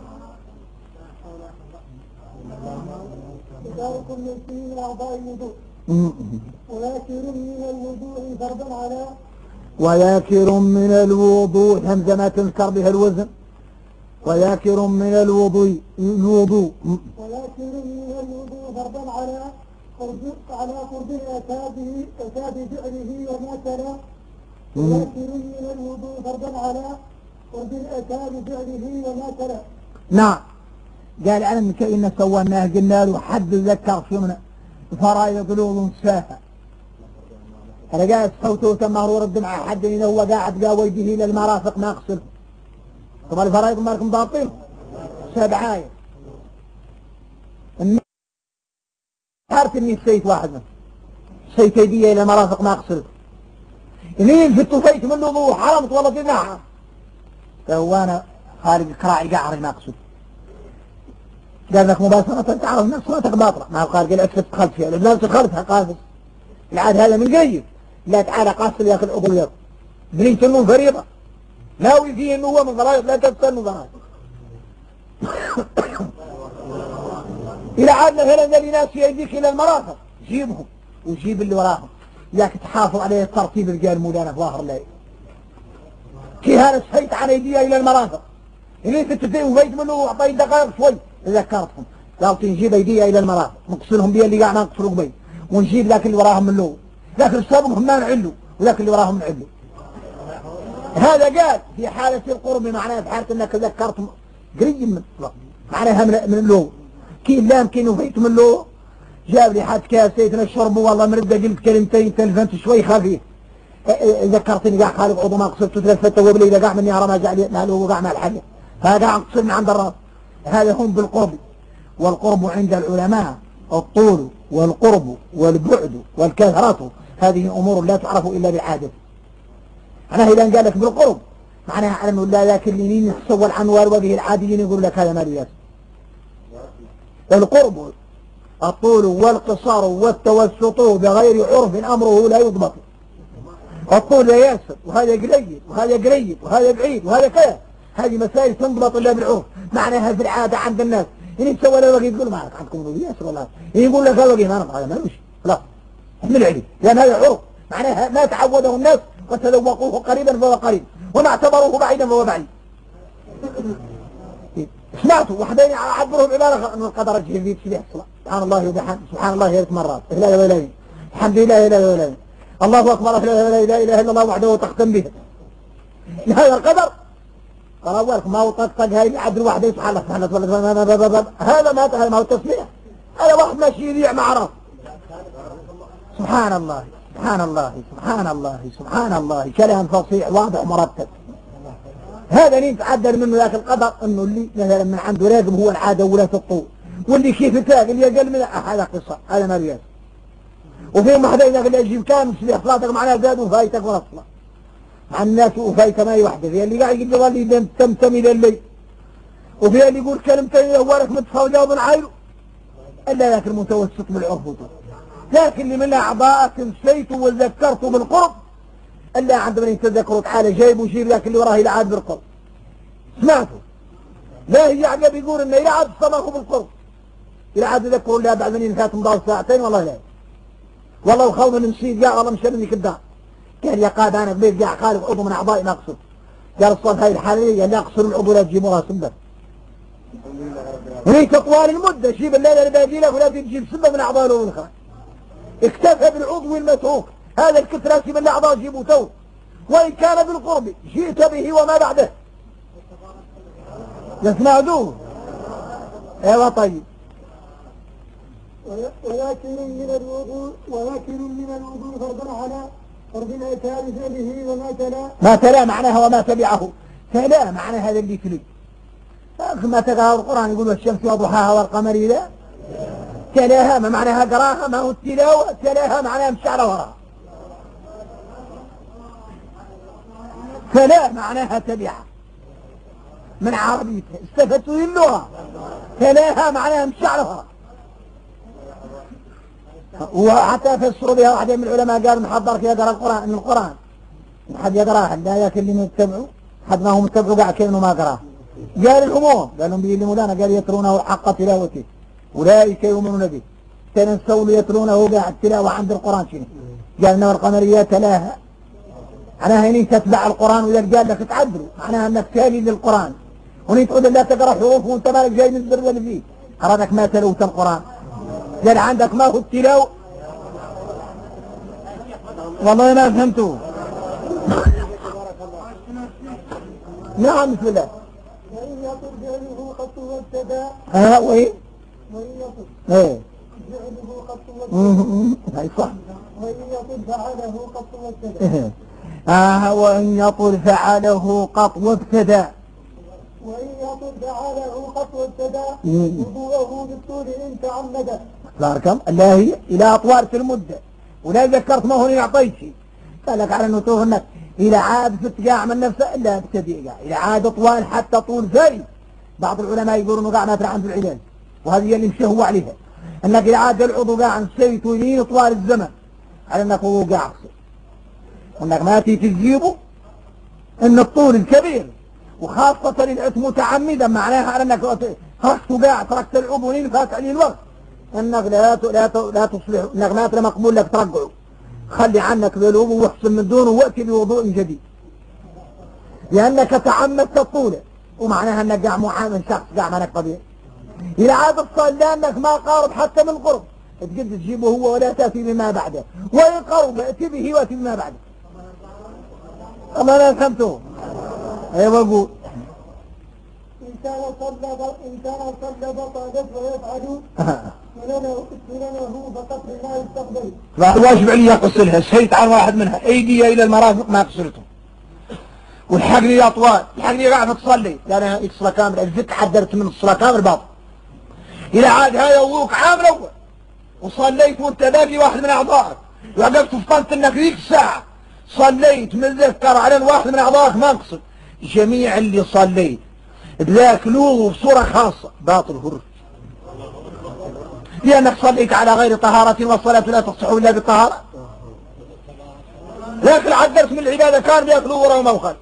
تارك النسي من أعضاء الوضوء وآخر من الوضوء فرضا على وذاكر من الوضوء همزة ما تذكر بها الوزن. وذاكر من الوضوء الوضوء وذاكر من الوضوء فرضا على قرب على قرب أتى أتى بفعله وما تلا. وذاكر من الوضوء فرضا على قرب أتى بفعله وما تلا. نعم. قال أنا كأن سويناه قلنا له حد ذكر في من فرائض الوضوء ساها. أنا قاعد صوته تمهر ورد مع حد إذا هو قاعد قا وجهه إلى المرافق ما أغسل. طبعا الفرائض مالكم ضابطين سبعاية. حارت إني سيت واحد منه سيت يدي إلى المرافق ما أغسل. إني في الطفيت من الوضوء حرمت والله تنحى. فهو أنا خارج كراعي قاعد ما أغسل. قال لك مباشرة تعرف الناس صوتك باطلة ما هو قال قال أكثر تدخل فيها لا تدخلتها قافز العاد هذا من قريب. لا تعالى قاصل ياخذ أبيض بنيت إنه فريضة ناوي فيه إنه هو من فرائض لا تستنوا فرائض. إلى عاد مثلا ذي ناس يجيك إلى المرافق جيبهم وجيب اللي وراهم ياك تحافظ عليه الترتيب الجال مولانا ظاهر الليل. كي هذا سحيت على يديها إلى المرافق اللي تتفيه وفيت منه وعطيه دقائق شوي ذكرتهم قالت نجيب ايديها الى المرافق نقصلهم بيها اللي قاعد نقصلوا بي ونجيب ذاك اللي وراهم من له ذاك السابقهم ما نعلوا وذاك اللي وراهم نعلوا. هذا قال في حالة القرب معناها في حالة انك ذكرتم قريب من معناها من له كي لا يمكن وفيت من له جاب لي حد كاسيت نشرب والله مرد قلت كلمتين تلفنت شوي خفيف ذكرتني قاع خالق عضو ما قصرت تلفت وبلي اذا قاع مني ما جعل ماله وقاع مع الحاجة هذا اقصر من عند الراس. هذا هم بالقرب. والقرب عند العلماء الطول والقرب والبعد والكثرة هذه أمور لا تعرف إلا بالعادة. معناها إذا قال لك بالقرب معناها على أنه لا ذاك اللي يتسوى العنوار وبه العاديين يقول لك هذا ما ليس. القرب الطول والقصار والتوسط بغير عرف أمره لا يضبط. الطول لا ياسر وهذا قليل وهذا قريب وهذا بعيد وهذا كذا. هذه مسائل تنضبط إلا بالعرف. معناها في العادة عند الناس إن يتسوى له وقت يقول ما لك عندكم ذو ياسر والله يقول لك هذا وقت ما نفع هذا ما نمشي خلاص احمل عليه لأن هذا عرف. معناها ما تعوده الناس وتذوقوه قريبا فهو قريب وما اعتبروه بعيدا فهو بعيد. سمعتوا وحدين عبروا بعبارة أن القدر الجهل في تشبيه الصلاة سبحان الله وبحمده سبحان الله ثلاث مرات لا إله إلا الله الحمد لله لا إله إلا الله الله أكبر لا إله إلا الله وحده تختم به. هذا القدر قال أولك ما هو طقطق هاي عدل واحد سبحان الله سبحان الله هذا ما هذا ما هو التسبيح هذا واحد ماشي يذيع مع راسه سبحان الله سبحان الله سبحان الله سبحان الله كلام فصيح واضح مرتب. هذا اللي يتعدل منه ذاك القدر انه اللي مثلا من عنده راقب هو العاده ولا الطول واللي كيف تلاقي اللي اقل من هذا قصه هذا ما بياس. وفي واحد اذا اللي يجيب كان تسبيح صلاتك معناها زاد وفايتك ولا صلاه مع الناس وفايته ما يوحده. في اللي قاعد يقول لي تمتمي لليل وفي اللي يقول كلمتين اولك متفاوض جواب عايله الا ذاك المتوسط بالعرف. لكن اللي من اعضائك نسيته وذكرته بالقرب الا عندما يتذكروا تعالى جايب وجيب ذاك اللي وراه يلعب بالقرب. سمعتوا؟ لا هي عقب يقول انه يلعب صمخه بالقرب يلعب يذكروا الله بعد من ينفات مضاو ساعتين والله لا والله وخوض من نسيت قال والله مشاني كدام قال يا قاد انا في بيت قاع خالق عضو من اعضائي ما اقصر. قال الصوت هاي الحاليه لا اقصر العضو لا تجيبوها سبب وهي طوال المده جيب الليله اللي باقي لك ولا تجيب سبب من اعضاء الاخرى. اكتفى بالعضو المتروك هذا الكثرة من الاعضاء جيبوا تو وان كان بالقرب جئت به وما بعده. يسمعون ايوه طيب. ولكن من الوضوء ولكن من الوضوء فرضا على فرض الاتى بفعله وما تلا ما تلا معناها وما تبعه. تلا معناها هذا اللي تلي ما تقرأ القرآن يقول الشمس وضحاها والقمر لا تلاها ما معناها قراها ما هو التلاوة تلاها معناها مش على وراها. تلا معناها تبعها من عربيتها استفدتوا اللغة تلاها معناها مش على وراها. وحتى فسروا بها واحد من العلماء قال محضرك يقرأ القرآن من القرآن حد يقرأها لا ياكل اللي متبعوا حد ما هو متبعوا قاع كأنه ما قرأه. قال الهموم قال لهم بيجي مولانا قال يتلونه حق تلاوته أولئك يؤمنون به تنسوا يتلونه قاع التلاوة عند القرآن شنو قال إنه القمرية تلاها معناها انك تتبع القرآن واذا قال لك تعدله، معناها انك تالي للقرآن، وانك تقول لا تقرأ حروف وانت مالك جاي من البر اللي فيه، أرادك ما تلوت القرآن، قال عندك ما هو التلاوة. والله ما فهمتوه. نعم بسم الله. وإن يطل فعله قد وابتدى. ها وإيه؟ وإن يطل ايه فعله قد وابتدى. هاي صح. وإن يطل فعله قد وابتدى. آه وإن يطل فعله قط وابتدى. وإن يطل فعله قد وابتدى وضوءه بالطول إن تعمد. باركم الله هي إلى أطوار في المدة، ولا ذكرت ما هو يعطيك قال لك على أنه توه النفس إذا عاد ست قاع من نفسه إلا ابتدي قاع، إذا عاد طوال حتى طول ثري. بعض العلماء يقولون أنه قاع ما ترى عند العلاج، وهذه هي اللي مشهوا عليها، أنك إذا عاد العضو قاع عن سيت ويمين طوال الزمن على أنك هو قاع، وأنك ما تيجي تجيبه أن الطول الكبير، وخاصة العت متعمدا معناها على أنك تركت قاع تركت العضو فات عليه الوقت، أنك لا لا لا تصلح، أنك ما ترى مقبول لك ترجعه، خلي عنك بالوضوء واحسن من دونه وأتي بوضوء جديد، لأنك تعمدت الطولة، ومعناها أنك قاع معامل شخص قاع منك طبيعي. إذا عاد الصلاة لأنك ما قارب حتى من قرب تقدر تجيبه هو ولا تأتي بما بعده، وإن قرب أتي به وأتي بما بعده. الله لا فهمته. أيوة أقول إن كان صلى إن كان صلى بطلت ويفعل سننه سننه فقط ما يستقبل. واجب علي أغسلها، سهيت عن واحد منها أيدي إلى المرافق ما غسلته، والحقني يا طوال الحقني قاعد تصلي لأنها الصلاة كاملة، الفت حدرت من الصلاة كامل باطل. إذا عاد هذا وضوءك عامل أول وصليت وأنت باقي واحد من أعضائك وقفت فطنت أنك ذيك الساعة صليت متذكر على واحد من أعضائك ما اقصد، جميع اللي صليت بذاك الوضوء بصورة خاصة باطل هر، لأنك صليت على غير طهارة والصلاة لا تصح إلا بالطهارة. لكن عدلت من العبادة كان بياكلوا ورا وموخل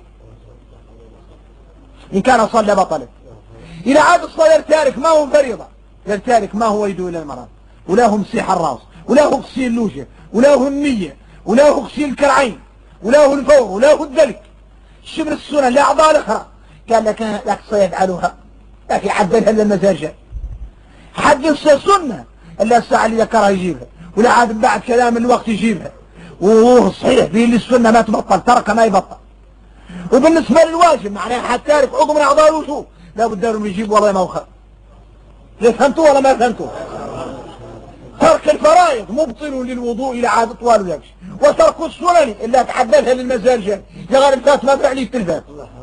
إن كان صلى بطلت. إذا عاد الصلاة التارك ما هو فريضة، التارك ما هو يدو إلى المرأة، ولا هو مسيح الراس، ولا هو غسيل اللوجة، ولا هو النية، ولا هو غسيل الكرعين، ولا هو الفور، ولا هو الدلك، الشبر السنة الأعضاء الأخرى. قال لك لك سيفعلها لكن عدلها للمزاج، حد السنة إلا الساعة اللي ذكرها يجيبها، ولا عاد بعد كلام الوقت يجيبها، وهو صحيح في اللي السنة ما تبطل ترك ما يبطل. وبالنسبة للواجب معناها حتى تارك عضو من أعضاء الوضوء لا بد أنهم يجيب والله ما وخر. فهمتوا ولا ما فهمتوا؟ ترك الفرائض مبطل للوضوء إلى عاد طوال ويكشف، وترك السنن إلا تعدلها للمزاج يغير الفات ما فعلي التلفات.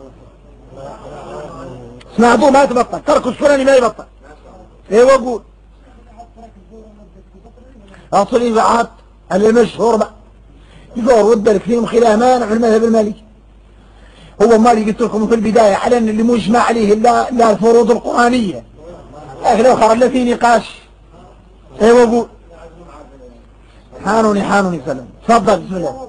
سمعتوا ما تبطل، ترك السنن ما يبطل. ايه وقول اصلي بعض المشهور بقى يزور ودلك فيهم خلاف مانع في المذهب المالكي. هو مالي قلت لكم في البداية على ان اللي مجمع عليه الا لا الفروض القرآنية، لكن اخر اللي فيه نقاش. ايه وقول حانوني حانوني سلام تفضل بسم الله.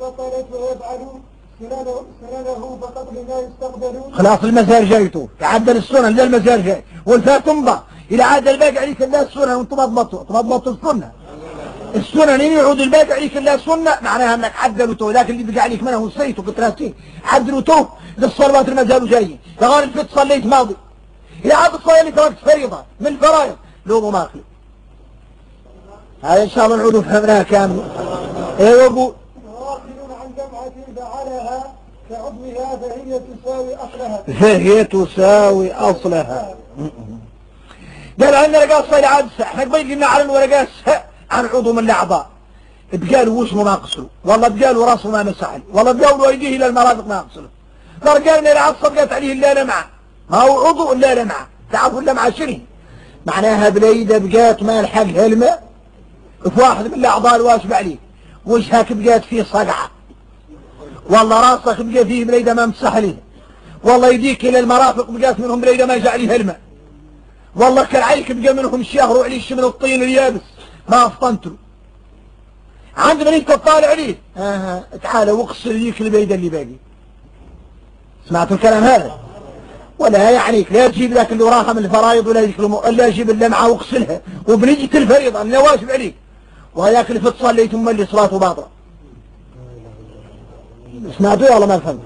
سننه فقط لما يستقبل. خلاص المسار جايته تعدل السنن لا المسار جاي والفات تنضى إلى عاد الباقي عليك إلا السنن وانتم اضبطوا تضبطوا السنة. السنن إن يعود الباقي عليك إلا السنة معناها أنك عدلوا تو، لكن اللي بقى عليك منه نسيت وكنت ناسيه عدلوا تو للصلوات ما زالوا جايين. فغالب الفت صليت ماضي إلى عاد الصلاة اللي تركت فريضة من الفرائض لو ما أخلي. هذا إن شاء الله نعود فهمناها كامل. إيه وقول عن جمعة فعلها كعضوها فهي تساوي أصلها. فهي تساوي أصلها. قال عندنا رقاص صيد عدسة، احنا قبل قلنا على الورقاس عن عضو من الأعضاء. بقالوا وجهه ما قصروا، والله بقالوا راسه ما مسح، والله بقالوا أيديه إلى المرافق ما قصروا. فرجالنا إلى عصر قالت عليه إلا لمعة، ما هو عضو إلا لمعة، تعرفوا اللمعة شنو؟ معناها بليدة بقات ما يلحقها الماء في واحد من الأعضاء الواجب عليه، وجهك بقات فيه صقعة، والله راسك بقى فيه بليدة ما مسح عليه، والله يديك إلى المرافق بقات منهم بليدة ما جاء عليها الماء، والله كالعيك بقى منهم شهر عليش من الطين اليابس ما افطنتوا. عندما انت تطالع عليه آه تعال واغسل ليك البيدة اللي باقي. سمعتوا الكلام هذا؟ ولا يعنيك لا تجيب لك اللي وراها من الفرائض ولا يجيب الا جيب اللمعة واغسلها وبنية الفريضة اللي واجب عليك، وهذاك اللي في تصلي ثم اللي صلاته باطلة. سمعتوا ولا ما فهمت؟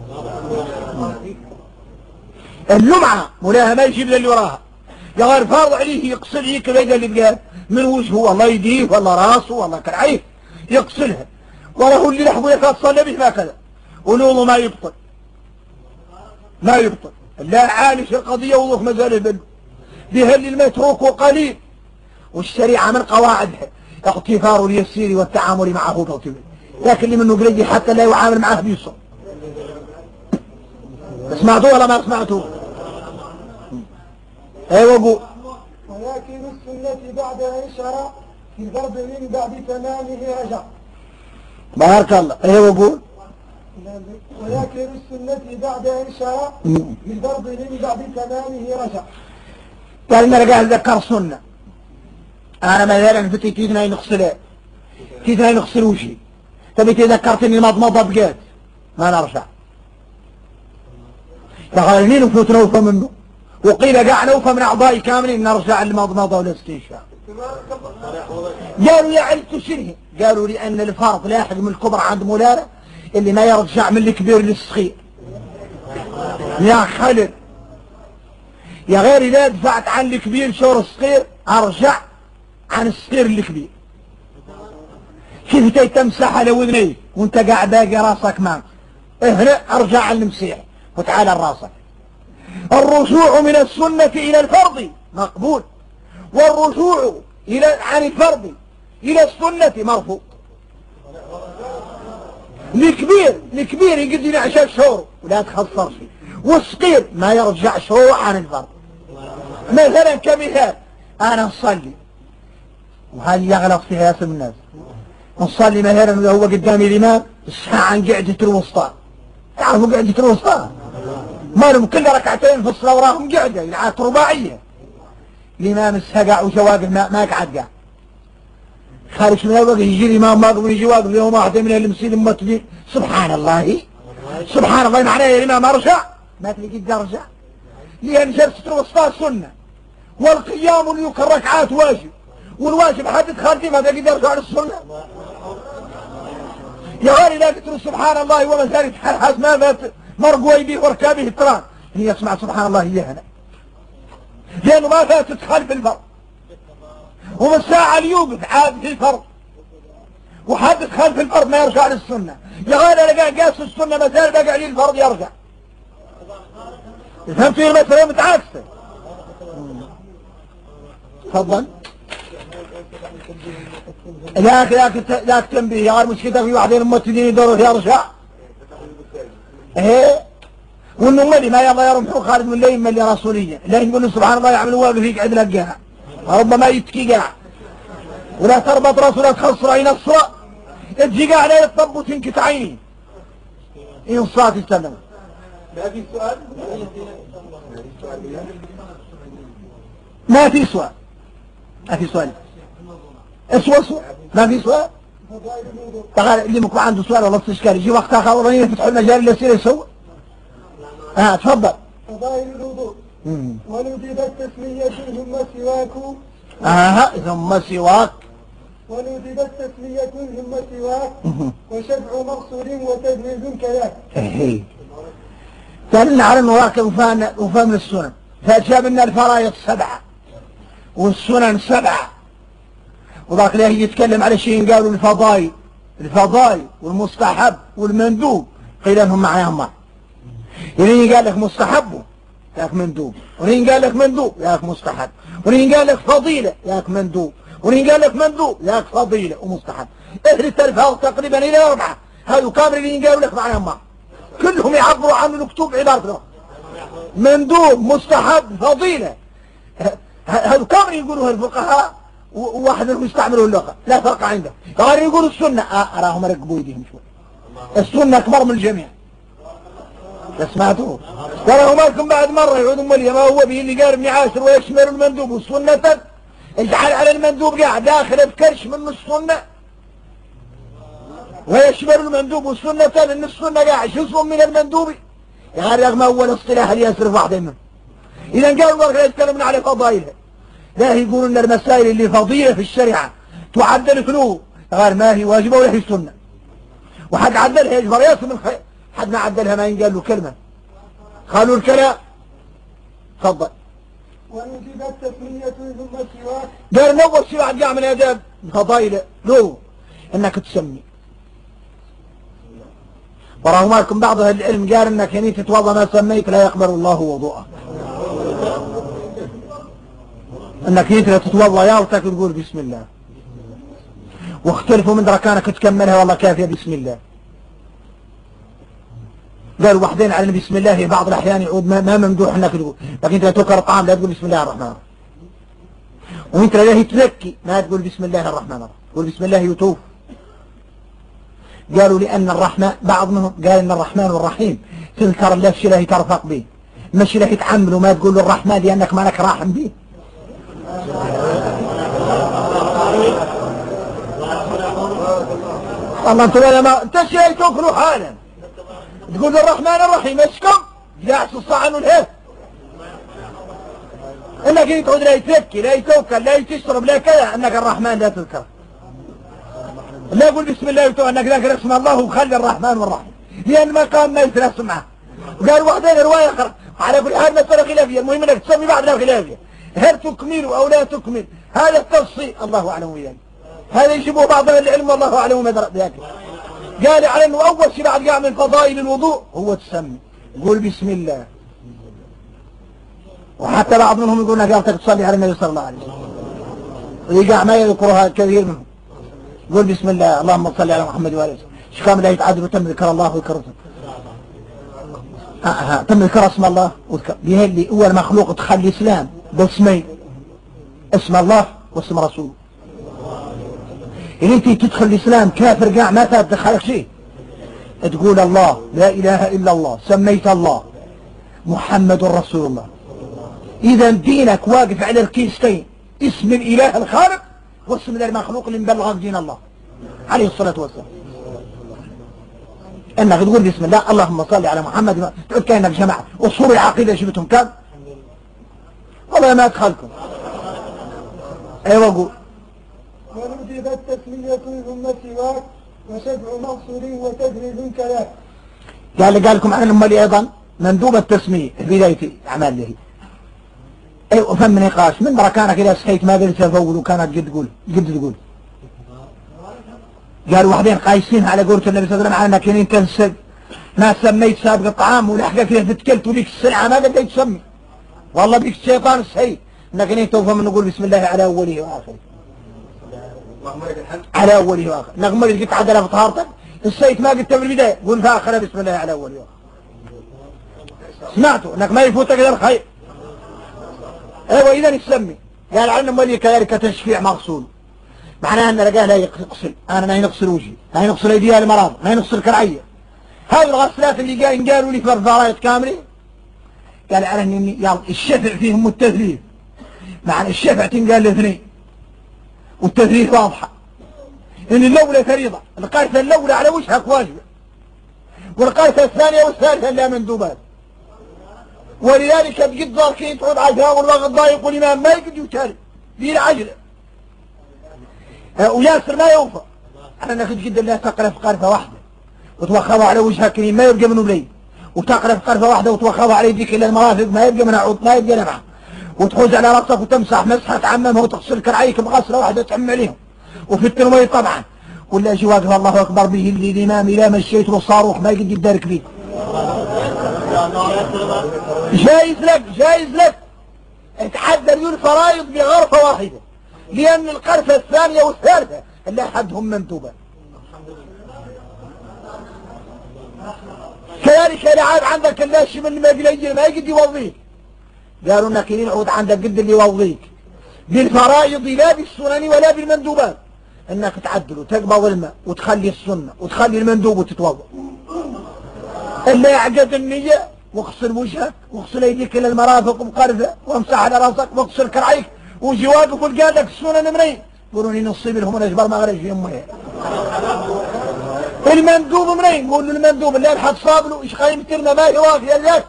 اللمعة مولاها ما يجيب اللي وراها، يا غير فارض عليه يقصر هيك الوجه اللي بقى من وجهه والله يديه ولا راسه ولا كرعيه يقصرها، وله اللي لحظه يكاد صلى به ما كذا ولوضه ما يبطل ما يبطل. لا عالش القضية وضوح مازال بل بها اللي المتروك قليل، والشريعة من قواعدها اغتفار اليسير والتعامل معه ترتيبا، لكن اللي منه قليل حتى لا يعامل معه بيسر. سمعتوه ولا ما سمعتوه؟ ايوه قول. ولكن السنة بعد أن شرع في الضرب من بعد تمامه رجع. بارك الله. ايوه قول. ولكن السنة بعد أن شرع في الضرب من بعد تمامه رجع. قال إن رجع ذكر سنة. أنا مثلا فتي كيفنا نغسلها كيفنا نغسل وجهي، تبي تذكرتني مضمضة بقات ما نرجع. تغيرني نفوت نوفى منه، وقيل قاع نوفى من أعضائي كاملين نرجع المضمضة والاستنشاق. قالوا يا علت شنه؟ قالوا لأن الفرض لاحق من الكبر عند مولانا اللي ما يرجع من الكبير للصغير. يا خلل يا غير إذا دفعت عن الكبير شور الصغير أرجع عن الصغير الكبير. كيف تي تمسح على وذنيه وانت قاعد باقي راسك معك؟ هنا ارجع على المسيح وتعالى راسك. الرجوع من السنة إلى الفرض مقبول، والرجوع إلى عن الفرض إلى السنة مرفوض. الكبير الكبير يقدر عشان شهور ولا تخسر فيه، والصغير ما يرجع شهور عن الفرض. مثلا كمثال أنا نصلي وهذه يغلط فيها اسم الناس، نصلي مثلا إذا هو قدامي الإمام الساعة عن قعدة الوسطى، تعرفوا قعدة الوسطى؟ ما لهم كل ركعتين في الصلاة وراهم قعدة يلعات رباعية. الإمام السقع وشواقف ما, ما قعد قاع خارج من الوقت يجي الإمام ما قبل يجي واقف اليوم واحدة من المسجد المتبين سبحان الله سبحان الله معناه يا الإمام أرجع ما تلاقيك أرجع، لأن جلسة الوسطى سنة والقيام ليك الركعات واجب، والواجب حدد خارجي ما تلاقيك أرجع للسنة. يا غالي لا قلت سبحان الله وما زالت حال ما فات مرقوي به وركابه التران هي يسمع سبحان الله إياها لأنه ما فاتت خلف الفرض، ومن الساعة اللي يوقف عاد في الفرض وحدث خلف الفرض ما يرجع للسنة. يا غالي لقى قاس السنة ما زال بقى عليه الفرض يرجع. فهمت المسألة متعاكسة؟ تفضل. ذاك ذاك ذاك تنبيه يا غالي مشكلة في واحدين الممثلين يدوروا يرجع. ايه وانه ملي ما يرضى يرمحوا خالد من الليل ملي رسولية، لا يقول له سبحان الله يعمل واقف فيك عدل القاع ربما يتكي قاع، ولا تربط راسه لا تخسر عين الصلاة تجي قاع لا يطب وتنكت عيني إن صلاة السلام. ما في سؤال؟ ما في سؤال ما في سؤال اسوى سؤال ما في سؤال. تعال اللي مكو عنده سؤال ولا استشكال يجي وقت اخر والله يفتحوا المجال اللي يصير يسوي. اه تفضل. فضائل الوضوء ونودبت تسمية ثم سواك. اه ثم سواك. ونودبت تسمية ثم سواك وشفع مغسول وتجويز كذاك. ايه سألنا على المراكب وفان وفهم السنن، فأجاب لنا الفرائض سبعة والسنن سبعة، وذاك له يتكلم على شيء قالوا الفضائل الفضائل والمستحب والمندوب قيل لهم معاهم معه. ولين قال لك مستحب ياك مندوب، ولين قال لك مندوب ياك مستحب، ولين قال لك فضيلة ياك مندوب، ولين قال لك مندوب ياك فضيلة ومستحب. اهل الألفاظ تقريبا إلى أربعة هذو كامل اللي قالوا لك معاهم معه كلهم يعبروا عن المكتوب عبارة مندوب مستحب فضيلة. هذو كامل يقولوا الفقهاء وواحد منهم يستعملوا اللغة لا فرق عنده. غير يقولوا السنة آه أراهم ركبوا يديهم شوي السنة أكبر من الجميع. سمعتوه؟ ترى مالكم بعد مرة يعودوا مليا ما هو به اللي قال ابن عاشر ويشمل المندوب والسنة اجعل على المندوب قاعد داخل بكرش من السنة ويشمل المندوب والسنة ان السنة قاعد جزء من المندوب يعني رغم اول اصطلاح اللي يصرف واحدة منهم. اذا قالوا مرة يتكلمون على فضائلها لا يقولوا ان المسائل اللي فضيلة في الشريعة تعدل فلوه غير ما هي واجبة ولا هي سنة، وحد عدلها يجبر ياسر من حد ما عدلها ما ينقال له كلمة. قالوا الكلام. تفضل. ونجب التسمية ثم السواك. قال نول شيء واحد يعمل آداب فضايله له انك تسمي. ورغم لكم بعض اهل العلم قال انك يعني تتوضا ما سميت لا يقبل الله وضوءك. انك انت تتوضا يا وتاكل تقول بسم الله. واختلفوا من دركانك تكملها والله كافيه بسم الله. قالوا وحدين على بسم الله في بعض الاحيان يعود ما, ما ممدوح انك تقول، لكن انت تذكر الطعام لا تقول بسم الله الرحمن الرحيم. وانت لا تزكي ما تقول بسم الله الرحمن الرحيم، تقول بسم الله يتوب. قالوا لأن الرحمن بعض منهم قال إن الرحمن والرحيم تذكر الله الشيء له ترفق به، مش له يتحمل وما تقول له الرحمن لأنك ما لك راحم به. والله انتم ولا ما انت شيء تاكلوا حالا تقول الرحمن الرحيم اشكم جاعس الصعن والهيف انك يقعد لا يتذكي لا يتوكل لا تشرب لا كذا انك الرحمن لا تذكر. لا يقول بسم الله يتوب انك ذاكر اسم الله وخلي الرحمن والرحيم لان مقام ما يتناسب معه. وقال وحدين روايه اخرى على كل حال مساله خلافيه، المهم انك تسمي بعد لا خلافيه هل تكمل او لا تكمل هذا التفصيل الله اعلم وياك. هذا يجيبه بعض اهل العلم والله اعلم ما ذاك. قال على انه اول شيء بعد قاع من فضائل الوضوء هو تسمي قول بسم الله. وحتى بعض منهم يقول انك يعطيك تصلي على النبي صلى الله عليه وسلم ويقع ما يذكرها كثير منهم. قول بسم الله اللهم صل على محمد وآله وسلم. ايش كامل لا يتعدل وتم ذكر الله وذكر آه آه. تم ذكر اسم الله وذكر بيهلي اول مخلوق تخلي اسلام باسمين اسم الله واسم رسوله. إن انت تدخل الاسلام كافر قاع ما تدخلك شيء تقول الله لا اله الا الله سميت الله محمد رسول الله. اذا دينك واقف على الكيستين اسم الاله الخالق واسم المخلوق اللي مبلغك دين الله عليه الصلاة والسلام. انك تقول بسم الله اللهم صل على محمد تقول كأنك جماعة اصول العقيدة جبتهم كم والله ما ادخلكم. ايوه قول. ونجب التسمية ثم السواك وشفع مغسول وتجريد كذاك. قال قال لكم عن امال ايضا مندوب التسمية في بداية اعمال له. ايوه فهم نقاش من بركانك اذا سحيت ما قدرت تفول وكانت قد تقول قد تقول. قالوا واحدين قايسين على قولة النبي صلى الله عليه وسلم على انك انت تنسد ما سميت سابق الطعام ولحقك له فتكلت وليك السلعة ما قدرت تسمي. والله بيك الشيطان السعيد انك انت توفى نقول بسم الله على اوله واخره. على اوله واخره نغمر قلت عدل في طهارتك السيد ما قلت بالبداية قول في اخره بسم الله على اوله واخره. سمعتوا انك ما يفوتك الا الخير. ايوه اذا يسمي. قال عنا مولي كذلك تشفيع مغسول معناها ان لقاه لا يغسل انا ما يغسل وجهي ما يغسل ايديها المرض ما يغسل كرعيه. هذه الغسلات اللي قال قالوا لي في الفرايد كامله قال على اني يلا الشفع فيهم والتثليث معنى الشفع تنقال الاثنين والتثليث واضحه ان الاولى فريضه القايثه الاولى على وجهك واجبه والقايثه الثانيه والثالثه لا مندوبات. ولذلك تجد ضاركين تعود عشرة والوقت ضايق والإمام ما يقد يتالي دي العجلة وياسر ما يوفى على أنك تجد الله تقرأ في قرفة واحدة وتوخضها على وجهك كريم ما يبقى منه بليل وتقرأ في قرفة واحدة وتوخضها على يديك إلا المرافق ما يبقى من عود ما يبقى لمعه وتحوز على رأسك وتمسح مسحة تعممها وتغسل كرعيك بغسلة واحدة تعم عليهم وفي التنوي طبعا ولا شي واقف الله أكبر به اللي الإمام إلى مشيت له صاروخ ما يقد يدارك فيه. جايز لك جايز لك اتحدى الفرائض بغرفة واحدة لأن القرفة الثانية والثالثة اللي أحدهم مندوبة. كذلك إذا عاد عندك اللاشي من ما قليل ما يقد يوضيك قالوا انك ينعود عندك قد اللي يوضيك بالفرائض لا بالسنن ولا بالمندوبات انك تعدل وتقبض الماء وتخلي السنة وتخلي المندوب وتتوضا. الا يعقد النية واغسل وجهك واغسل ايديك الى المرافق بقرفة وامسح على راسك واغسل كرعيك وجي واقف وقال لك السنن منين؟ يقولون لي نصيب لهم الاجبار ما غرج في امها. المندوب منين؟ قول له المندوب اللي الحد صابله ايش قيمتنا ما هي وافيه لك.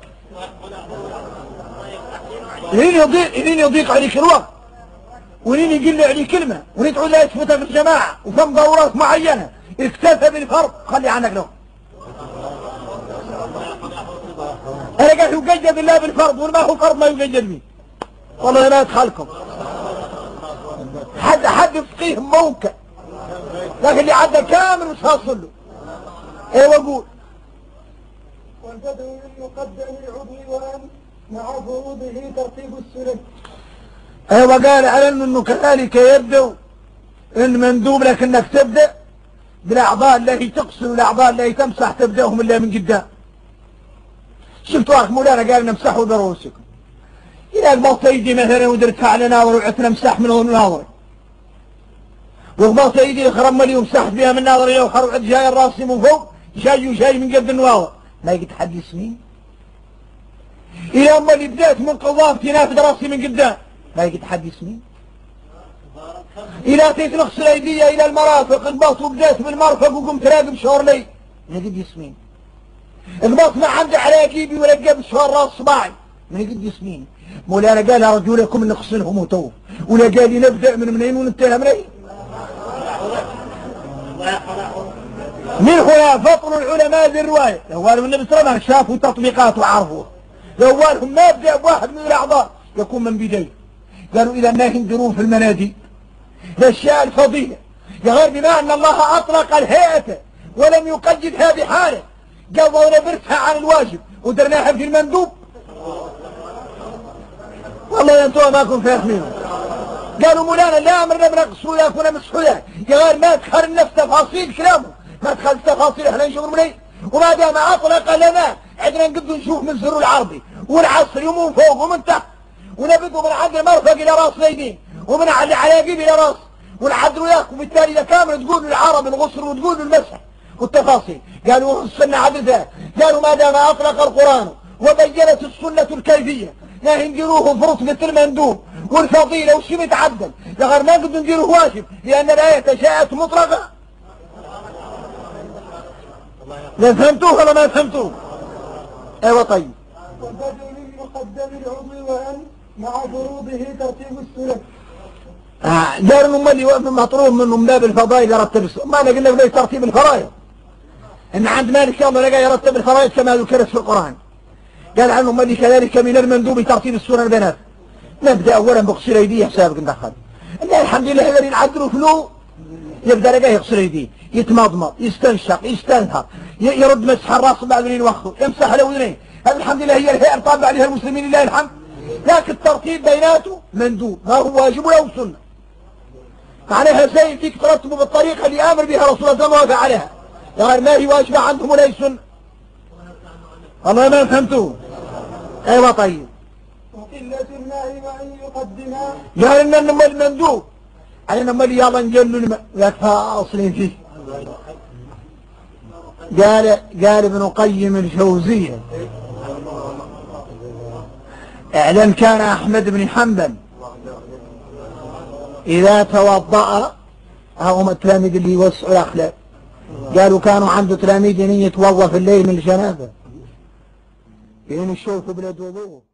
لين يضيق لين يضيق عليك الوقت ولين يقل عليك كلمه ولين تعود لا يثبتها في الجماعه وفهم ضرورات معينه اكتفى بالفرض خلي عنك له. يقيد إلا بالفرض، وما هو فرض ما يقيد به. والله لا يدخلكم حد حد فقيه موكل، لكن اللي عدى كامل مش هاصل له. ايوه قول. والبدء من مقدم العضو وأن مع فروضه ترتيب السنن. ايوه قال على انه كذلك يبدو ان مندوب لك انك تبدا بالاعضاء التي تغسل والاعضاء التي تمسح تبداهم الا من قدام. شفتوا اخ مولانا قال نمسحوا برؤوسكم. اذا قبضت ايدي مثلا ودرتها على ناظر وعدت نمسح من هون ناظر، وقبضت ايدي خرم لي ومسحت بها من ناظر الى اخر وعد جاي راسي من فوق جاي وجاي من قد النواظر، ما يقد حد يسمين. الى اما اللي بدات من قضافتي نافذ راسي من قدام، ما يقد حد يسمين. الى اتيت نغسل ايدي الى المرافق قبضت وبدات بالمرفق وقمت راقب شهر لي، ما يقد يسمين. قبضت ما عندي على جيبي ورقب شهر راس صباعي، ما يقد يسمين. مولانا قال ارجو لكم نغسلهم وتو، ولا قال لي نبدا من منين وننتهي منين. من هنا فطن العلماء ذي الروايه، اولهم النبي صلى الله عليه وسلم شافوا تطبيقات وعرفوها. اولهم ما يبدا بواحد من الاعضاء يكون من بدايه. قالوا الى ما ينذرون في المناديل الاشياء الفضيله، يا غير بما ان الله اطلق الهيئه ولم يقيدها بحاله، قال ونبرتها عن الواجب ودرناها في المندوب. والله انتم ما كنتم فاهمين. قالوا مولانا لا امرنا بنقصوا يكون مسحولا، يا غير ما دخلنا في تفاصيل كلامه، ما دخل في تفاصيل احنا نشوف منين، وما دام اطلق لنا عندنا نقدر نشوف من سر العرضي والعصر ومن فوق ومن تحت، ونبدو من عند المرفق الى راس اليدين ومن على العلاقيب الى راس والعدل وياك، وبالتالي اذا كامل تقول العرب الغسل وتقول المسح والتفاصيل. قالوا السنه عدلتها، قالوا ما دام اطلق القران وبينت السنه الكيفيه لا نديروه في رتبه المندوب والفضيله وشي متعدل، يا غير ما نقدر نديروه واجب لان الايه جاءت مطلقه. لا فهمتوه ولا ما فهمتوه؟ ايوه طيب. والبدء من مقدم العضو وأن مع فروضه ترتيب السنن. آه قالوا هم اللي مطلوب منهم باب الفضائل يرتب السنن، ما انا قلنا ليس ترتيب الفرائض. ان عند مالك يوم لقى يرتب الفرائض كما ذكرت في القران. قال عنهم اللي كذلك من المندوب ترتيب السنن البنات. نبدا اولا بغسل ايديه حسابك ندخل. الحمد لله الذي نعدلوا فلو يبدا لقاه يغسل يديه، يتمضمض، يستنشق، يستنهر، يرد مسح الراس بعد ما يوخر، يمسح الاذنين، هذا الحمد لله هي الهيئه طابع عليها المسلمين لله الحمد. لكن الترتيب بيناته مندوب، ما هو واجب ولا هو سنه. معناها زي فيك ترتبوا بالطريقه اللي امر بها رسول الله صلى الله عليه وسلم عليها، غير ما هي واجبه عندهم ولا هي سنه. والله ما فهمتوه. ايوه طيب. وقلة الماء وأن يقدمها. قال ان المندوب علينا مالي يلا نجلوا الماء يكفى اصلين فيه. قال قال ابن قيم الجوزية اعلم كان احمد بن حنبل اذا توضأ، هم التلاميذ اللي يوسعوا الاخلاق، قالوا كانوا عنده تلاميذ يتوضأ في الليل من الجنابه، لأن الشوف بلد وضوء.